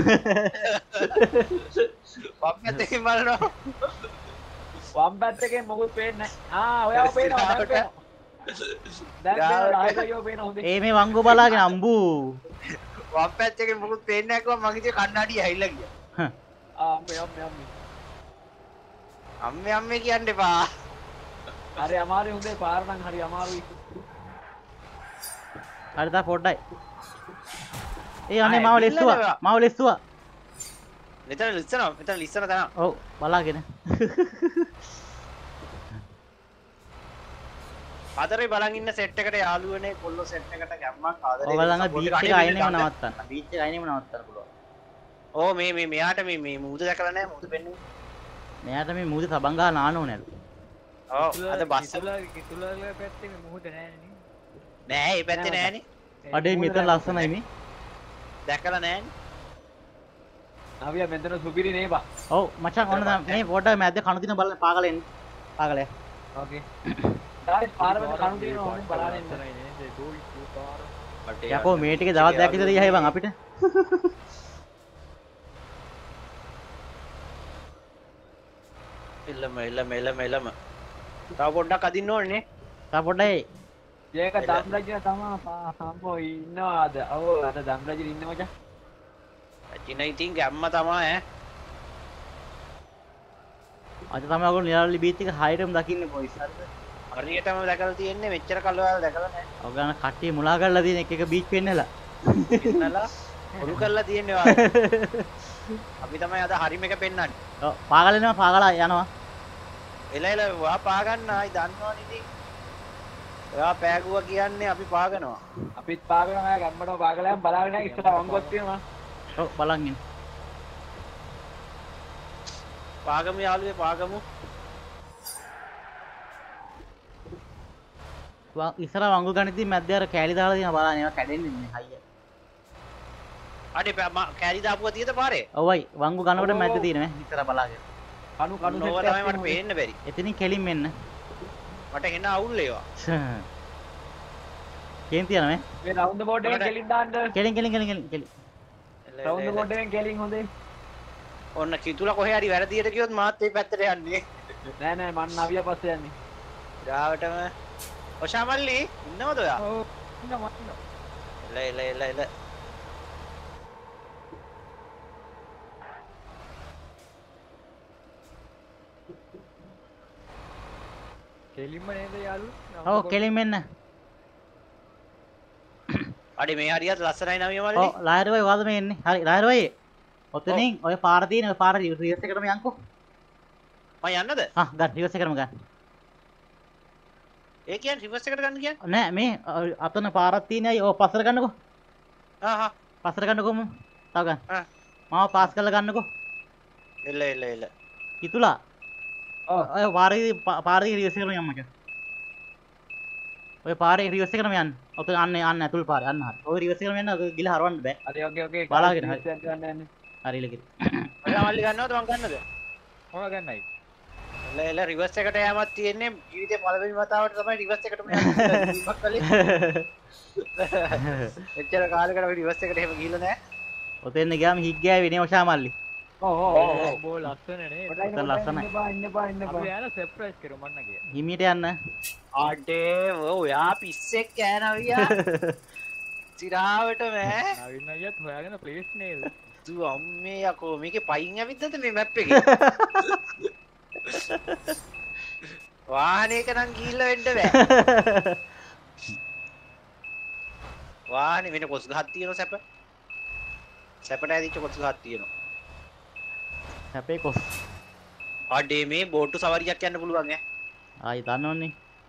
වම් පැත්තෙන් බලනවා. වම් පැත්තකින් මොකුත් පේන්නේ නැහැ. ඔයාව පේනවා දැන් ලයිව් එකේ පේනවා හොඳේ. ඒ මේ වංගු බලාගෙන අම්බු. වම් පැත්තකින් මොකුත් පේන්නේ නැහැ කිව්වා මං ඉතින් කන්නඩිය ඇහිලා ගියා. අම්මේ කියන්න එපා. හරි අමාරුයි හොඳේ පාර නම් හරි අමාරුයි. හරි තා පොඩ්ඩයි. ඒ අනේ මාව ලෙස්සුවා. මෙතන ලිස්සන තන. ඔව් බලාගෙන. ආදරේ බලන් ඉන්න සෙට් එකට යාළුවනේ කොල්ලෝ සෙට් එකට ගැම්මක් ආදරේ. ඔයාලඟ බීච් එක අයිනෙම නවත්තන්න. බීච් එක අයිනෙම නවත්තන්න පුළුවන්. ඕ මේ මෙයාට මේ මූද දැකලා නැහැ මූද පෙන්නුනේ. මෙයාට මේ මූද සබන් ගහලා නාන්න ඕනේලු. ඔව් අද බස් කිතුලාගේ පැත්තේ මේ මොහොත නෑනේ. නෑ ඒ පැත්තේ නෑනේ. අඩේ මෙතන ලස්සනයි මේ. දැකලා නෑනේ. අවියා මෙතන සුපිරි නේ බා. ඔව් මචං ඔන්න දැන් මේ පොඩ්ඩක් මැද්දේ කණු දින බලන්න පාගල එන්න. පාගලය. ඕකේ. ගායිස් පාරවල කණු දිනනවා ඕනේ බලන්න එන්න. යකෝ මේ ටිකේ දවස් දෙකක් විතර ඉහයි බං අපිට. එළම. තව පොඩ්ඩක් අදින්න ඕනේ නේ. තා පොඩ්ඩයි. ඒක දම්රජින තමා හම්බෝ ඉන්නවාද? ඔව් අද දම්රජින ඉන්න මචං. අචින ඉතින් ගැම්ම තමයි ඈ. අද තමයි ඔයගොල්ලෝ නිරාලි බීච් එක හයිරම් දකින්නේ බොයිස් හරිද? හරියටම දැකලා තියෙන්නේ මෙච්චර කල්වල දැකලා නැහැ. ඔය ගන්න කට්ටිය මුලා කරලා තියෙන එක බීච් පෙන්නලා. ඉන්නලා උරු කරලා තියෙන්නේ වාගේ. අපි තමයි අද හරිම එක පෙන්නන්නේ. ඔව් පාගල එනවා පාගල යනවා. එල ඔයා පාගන්න ආයි දන්නවනේ ඉතින්. ඔයා පෑගුවා කියන්නේ අපි පාගනවා. අපිත් පාගනවා ගැම්මඩෝ පාගලයන් බලාගෙන ඉස්සරහ වංගුවක් තියෙනවා. ඔව් බලන් ඉන්න. පාගමු යාළුවේ පාගමු. ඉස්සර වංගු ගණිතී මැද්දේ අර කෑලි දාලා තියෙනවා බලන්න ඒවා කැඩෙන්නේ නැහැ හයිය. අනේ කෑලි දාපුවා තියෙද පාරේ? ඔව්යි වංගු ගන්නකොට මැද්ද තියෙනවා ඉස්සර බලාගෙන. කණු කණු නෝව තමයි මට පේන්න බැරි. එතනින් කෙලින් මෙන්න. මට එන අවුල් ඒවා. කේන්ති යනවා මේ රවුන්ඩ් බෝඩ් එකෙන් කෙලින් දාන්න. කෙලින්. රවුන්ඩ් බෝඩ් එකෙන් කෙලින් හොඳේ. ඔන්න කිතුලා කොහේ හරි වැරදියට ගියොත් මාත් ඒ පැත්තට යන්නේ. නෑ මන් නවිය පස්සේ යන්නේ. ගාවටම ඔෂා මල්ලි ඉන්නවද ඔයා? ඔව් ඉන්නවා. එල. කෙලින්ම නේද යාළුවෝ? ඔව් කෙලින් මෙන්න. අඩේ මේ හරියට ලස්සනයි නමිය මල්ලි. ඔව් ලායර් වයි වාද මේ එන්නේ. හරි ලායර් වයි. ඔතනින් ඔය පාර තියෙන ඔය පාර රිවර්ස් එකටම යන්කෝ. මම යන්නද? හා ගන්න රිවර්ස් එකටම ගන්න. ඒ කියන්නේ රිවර්ස් එකට ගන්න කියන්නේ? නෑ මේ අතන පාරක් තියෙනයි ඔය පස්සට ගන්නකෝ. හා පස්සට ගන්නකෝ මම. තව ගන්න. හා මාව පාස් කරලා ගන්නකෝ. එල. කිතුලා. ඔව් ඔය පාරේ රිවර්ස් එකටම යන්න මචං. ඔය පාරේ රිවර්ස් එකටම යන්න. ඔතන අන්න ඇතුල් පාරේ අන්න හරි. ඔය රිවර්ස් එකටම යන්න ගිල හරවන්න බෑ. හරි ඕකේ බලාගෙන හරි. ගන්න යන්නේ. හරි ඉලකිරි. ඔයා මල්ලි ගන්නවද මං ගන්නද? මොනවා ගන්නයි? එල රිවර්ස් එකට යෑමක් තියෙන්නේ ජීවිතේ පළවෙනි වතාවට තමයි රිවර්ස් එකටම යන්නේ. ඉමක් කලේ. එච්චර කාලයකට අපි රිවර්ස් එකට එහෙම ගිහිල්ලා නැහැ. ඔතෙන් ගියාම හික් ගෑවේ නේ ඔෂා මල්ලි. ඔව් බෝ ලස්සන නේ. ඔතන ලස්සනයි. ඉන්න අපි යාලා සර්ප්‍රයිස් කරමු මන්න ගියා. හිමීට යන්න. අඩේ ඔයා පිස්සෙක් කෑනවියා. සිරාවට මෑ. නවින් අයියත් හොයාගෙන ප්ලේස් නේද? දු අම්මේ යකෝ මේකේ පයින් ඇවිද්දද මේ මැප් එකේ? වාහනයක නම් ගිහිල්ලා වෙන්න බෑ. වාහනේ වෙන කොස් ගහක් තියෙනවා සැප. සැපට ඇදිච්ච කොස් ගහක් තියෙනවා. හැපේ කොස්. අඩේ මේ බෝට්ටු සවාරියක් යන්න පුළුවන් ඈ. ආයි දන්නවන්නේ.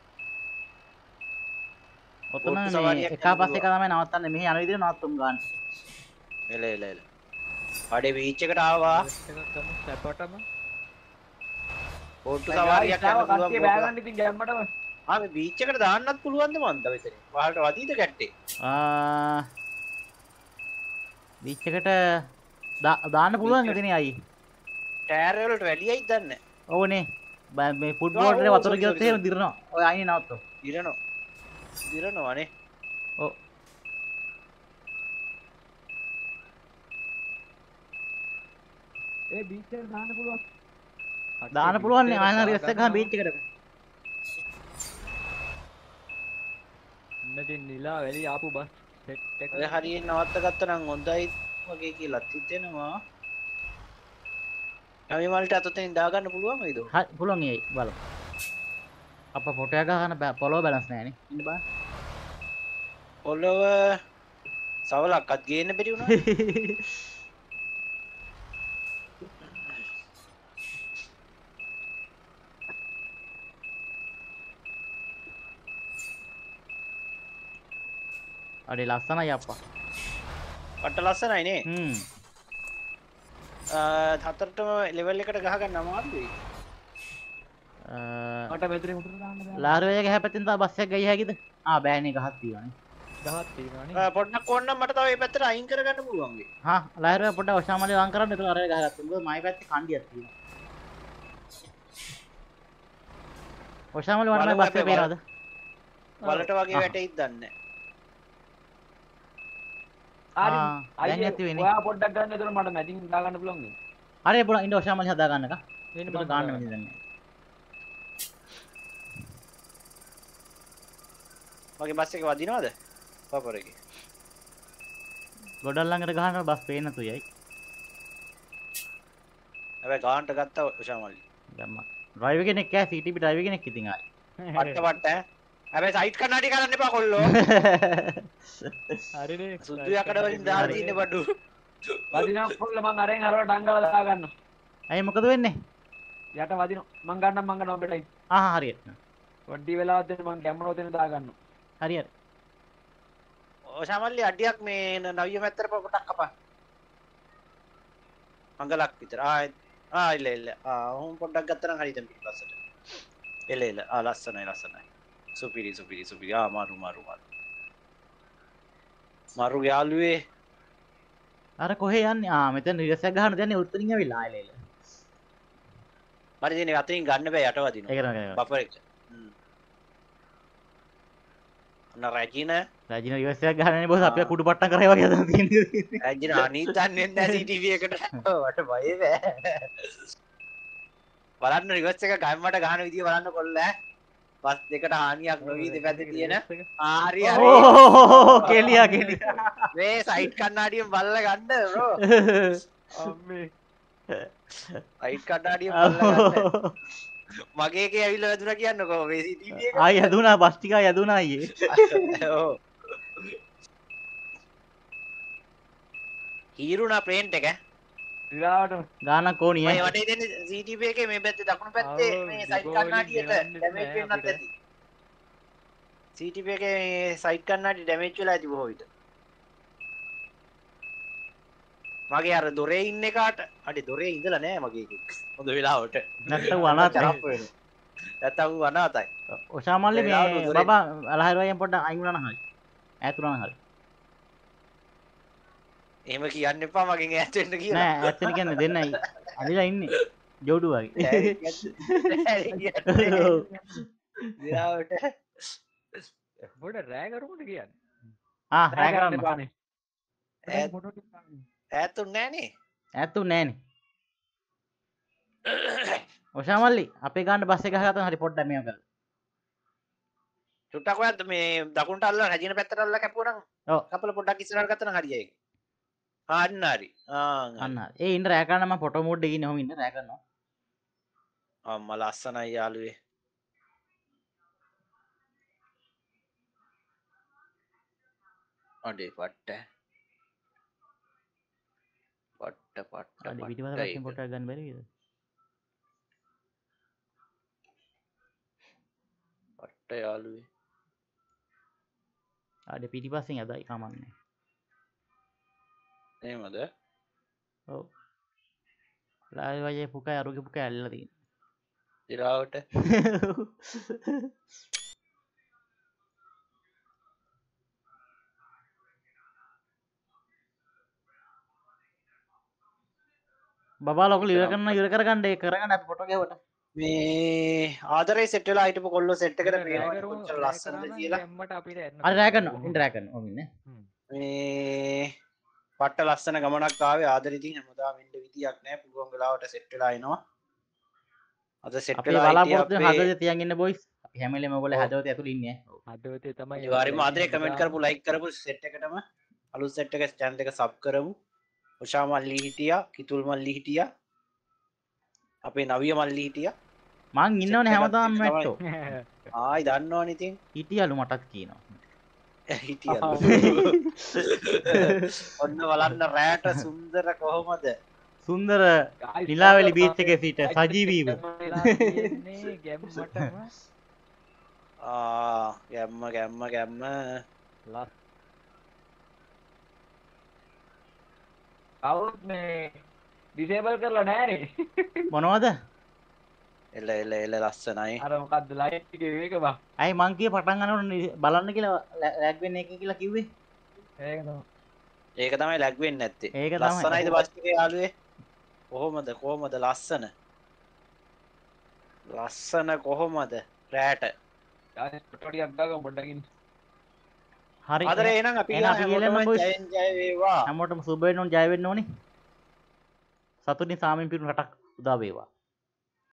ඔතන බෝට්ටු මේ සවාරියක් එක පස්සේ එක තමයි නවත්තන්නේ. මෙහි යන විදිහට නවත්තුම් ගන්න. එල. අඩේ බීච් එකට ආවා. එකක් ගමු සැපටම. බෝට්ටු සවාරියක් යන්න පුළුවන්. කට්ටිය බෑ ගන්න ඉතින් ගැම්මටම. මේ බීච් එකට දාන්නත් පුළුවන්ද මන්ද මෙතන? වහලට වදීද කැට්ටේ? බීච් එකට දාන්න පුළුවන් ඉතින් අයි. ටයර් වලට වැඩියයි දන්නේ. ඕනේ. මේ ෆුට්බෝල් වල වතුර ගියොත් එහෙම දිරනවා. ඔය අයිනේ නවත්තෝ. දිරනවා නේ. ඔව්. ඒ බීච් එකට දාන්න පුළුවන්. දාන්න පුළුවන් නේ ආයෙත් රිවර්ස් එක ගහන බීච් එකට. ඉන්නදී නිලා වැලි ආපු බස් සෙට් එක. ඔය හරියෙන් නවත්ත ගත්තා නම් හොඳයි වගේ කියලාත් හිතෙනවා. අපි මල්ට අතෙන් දාගන්න පුළුවන් වේද? හරි පුළුවන් ඒයි බලමු. අප ෆොටෝ එක ගන්න පොලෝ බැලන්ස් නැහැ නේ. ඉන්න බෑ. පොළව සවලක්වත් ගේන්න බැරි වුණා. අඩේ ලස්සනයි අප්පා. කට ලස්සනයි නේ. හතරටම ලෙවල් එකට ගහ ගන්න අමාරුයි. මට මෙතනින් උඩට දාන්න බෑ. ලාරුවේගේ හැපැත්තෙන් තව බස් එකක් ගිය හැකිද? බෑනේ ගහක් තියෙනවානේ. ගහක් තියෙනවානේ. පොඩ්ඩක් ඕනනම් මට තව මේ පැත්තට අයින් කරගන්න පුළුවන් වෙයි. ලාරුවේ පොඩ්ඩක් ඔෂාමලේ වං කරන්න එතන අරගෙන ගහගත්තා. මොකද මයි පැත්තේ කණ්ඩියක් තියෙනවා. ඔෂාමලේ වඩා බස් එක පේනවද? වලට වගේ වැටෙයිද දන්නේ හරි දැන් ඇති වෙන්නේ. ඔයා පොඩ්ඩක් ගන්න එතන මට මැදින් දාගන්න පුළුවන් නේ. හරි බලන්න ඉන්න ඔෂාමලේ හදා ගන්නක. එන්න මම ගන්න මෙතන දැන්. මගේ බස් එක වදිනවද? පාපර එකේ. ගොඩක් ළඟට ගහනවා බස් පේන්න තුයයි. හැබැයි ගානට ගත්තා ඔෂාමල්ලි. දැම්මා. ඩ්‍රයිවර් කෙනෙක් කෑ CTB ඩ්‍රයිවර් කෙනෙක් ඉතින් ආයි. පට්ට හැබැයි සයිට් කන්නඩි කරන්න එපා කොල්ලෝ හරිනේ සුදු යකඩ වලින් දාලා තියෙන්නේ බඩු වදිනවා කොල්ල මං අරෙන් අරව ඩංගල දාගන්න. ඇයි මොකද වෙන්නේ? යට වදිනවා. මං ගන්නම් ඔබට. හරියට. පොඩි වෙලාවක් දෙන්න මං කැමරාව දෙන්න දාගන්න. හරියට. ඕෂාමල්ලි අඩියක් මේ නවිය මැත්තට පොටක් කපා අඟලක් විතර ඉල්ල හුම් පොඩ්ඩක් ගත්තනම් හරිද පිටිපස්සට එල ලස්සනයි සුපිරි මරු යාළුවේ අර කොහේ යන්නේ? මෙතන රිවර්ස් එක ගහන්න දැන්නේ උත්තරින් ඇවිල්ලා ආයෙල. මට දෙන්නේ අතින් ගන්න බෑ යට වදිනවා ඒක තමයි. බෆර් එක අන්න රැජින රිවර්ස් එක ගහන්නේ බොස් අපිට කුඩු පට්ටම් කරේ වගේ හදන්න තියෙන්නේ. රැජින අනිත් දන්නේ නැහැ CCTV එකට වට බය බෑ බලන්න රිවර්ස් එක ගම්මට ගහන විදිය බලන්න කොල්ල බස් දෙකට හානියක් නොවී දෙපැත්තේ තියෙන හරි කෙලියා මේ සයිට් කන්නාඩියෙන් බල්ල ගන්න බ්‍රෝ අම්මේ සයිට් කන්නාඩියෙන් බල්ල ගන්න මගේ එකේ ඇවිල්ලා වැදුනා කියන්නකෝ මේ CCTV එක ආයි යදුනා බස් ටික යදුනා අයියේ. ඔව් හීරුණා ප්‍රේන්ට් එක ඉලාවට ගානක් ඕනි මේ වටේ දෙන්නේ CCTV එකේ මේ පැත්තේ දකුණු පැත්තේ මේ සයිඩ් කන්නාඩියට ඩැමේජ් වෙන්නත් ඇති CCTV එකේ මේ සයිඩ් කන්නාඩි ඩැමේජ් වෙලා ඇති බොහෝ විට මගේ අර දොරේ ඉන්න එකාට අඩි දොරේ ඉඳලා නෑ මගේ එකෙක් හොඳ වෙලාවට නැත්තම් අනාතයි. නැත්තම් අනාතයි ඔෂාමල්ලි මේ බබා අලහර වයින් පොඩ්ඩක් අයින් වුණා නම් හරි. ඈත් වුණා නම් හරි. එහෙම කියන්න එපා මගෙන් ඈත් වෙන්න කියලා නෑ ඈත් වෙන්න කියන්නේ දෙන්නයි ඇදිලා ඉන්නේ. ජෝඩු වගේ. දිරාවට පොඩ රෑ කරුමට කියන්නේ රෑ කරන්න. පානේ. ඈතුන්නේ නෑනේ ඈත්තුන්නේ නෑනේ. ඔෂාමල්ලි අපේ ගාන්න බස් එක ගහගත්තා හරි පොඩ්ඩක් මේව කරලා. චුට්ටක් ඔයත් මේ දකුණට අල්ලලා රජින පැත්තට අල්ලලා කැපුවා නම් ඔව්. කපලා පොඩ්ඩක් ඉස්සරහට ගත්තා නම් හරියයි ඒක. අන්න හරි. අන්න හරි. ඒ ඉන්න රෑ කරන්න මම ෆොටෝ මෝඩ් එකේ ඉන්නේ. ඔහොම ඉන්න රෑ කරනවා. අම්මා ලස්සනයි යාළුවේ. අඩේ පට්ට. අඩේ පිටිපස්ස පැත්තෙන් පොට්ටක් ගන්න බැරි වේද? පට්ට යාළුවේ. අඩේ පිටිපස්සෙන් යදයි කමන්නේ. එහෙමද? ඔව්. ලාල් වගේ පුකයි අරුගේ පුකයි ඇල්ලලා තියෙනවා. දිරාවට. බබා ලොකු ඉවර කරගන්න ඒක කරගන්න අපි ෆොටෝ ගැහුවට. මේ ආදරේ සෙට් වෙලා හිටපු කොල්ලෝ සෙට් එකට පේනවා කොච්චර ලස්සනද කියලා. එම්මට අපිට එන්න අර රෑ කරනවා. ඉන්න රෑ කරනවා. ඔව් ඉන්නේ. මේ පට්ට ලස්සන ගමනක් ආවේ ආදරේ ඉතින් හැමදාම වෙන්න විදියක් නැහැ. පුළුවන් වෙලාවට සෙට් වෙලා එනවා. අද සෙට් අපි වෙලා බලාපොරොත්තු වෙන හදවතේ තියන් ඉන්න බොයිස්. අපි හැම වෙලේම ඔයගොල්ලෝ හදවතේ ඇතුළේ ඉන්නේ. හදවතේ තමයි අනිවාර්යයෙන්ම ආදරේ කමෙන්ට් කරපු ලයික් කරපු සෙට් එකටම අලුත් සෙට් එක channel එක සබ් කරමු. ඔෂා මල්ලි හිටියා, කිතුල් මල්ලි හිටියා. අපේ නවිය මල්ලි හිටියා. මං ඉන්නවනේ හැමදාම මැට්ටෝ. ආයි දන්නවනේ ඉතින්. හිටියලු මටත් කියනවා. හිටියලු. ඔන්න බලන්න රැට සුන්දර කොහොමද? සුන්දර නිලාවැලි බීච් එකේ සිට සජීවීව. ගැම්මටම ගැම්ම කවුරුත් මේ ඩිසේබල් කරලා නෑනේ. මොනවද? එල ලස්සනයි. අර මොකද්ද ලයිට් එකේ වේග බා. ඇයි මං කිය පටන් ගන්නකොට බලන්න කියලා ලැග් වෙන්නේ එක කියලා කිව්වේ? ඒක තමයි. ඒක තමයි ලැග් වෙන්නේ නැත්තේ. ඒක තමයි. ලස්සනයිද බස් එකේ යාළුවේ? කොහොමද ලස්සන? ලස්සන කොහොමද? රැට. යාළුවා ෆොටෝ ටිකක් දාගමු පොඩ්ඩකින්. හරි. ආදරේ එහෙනම් අපි එහෙනම් අපි හැමෝටම ගිහලා boys. ජය වේවා. හැමෝටම සුබ වෙන්න ඕනේ, ජය වෙන්න ඕනේ. සතුටින් සාමයෙන් පිරුණු රටක් උදා වේවා.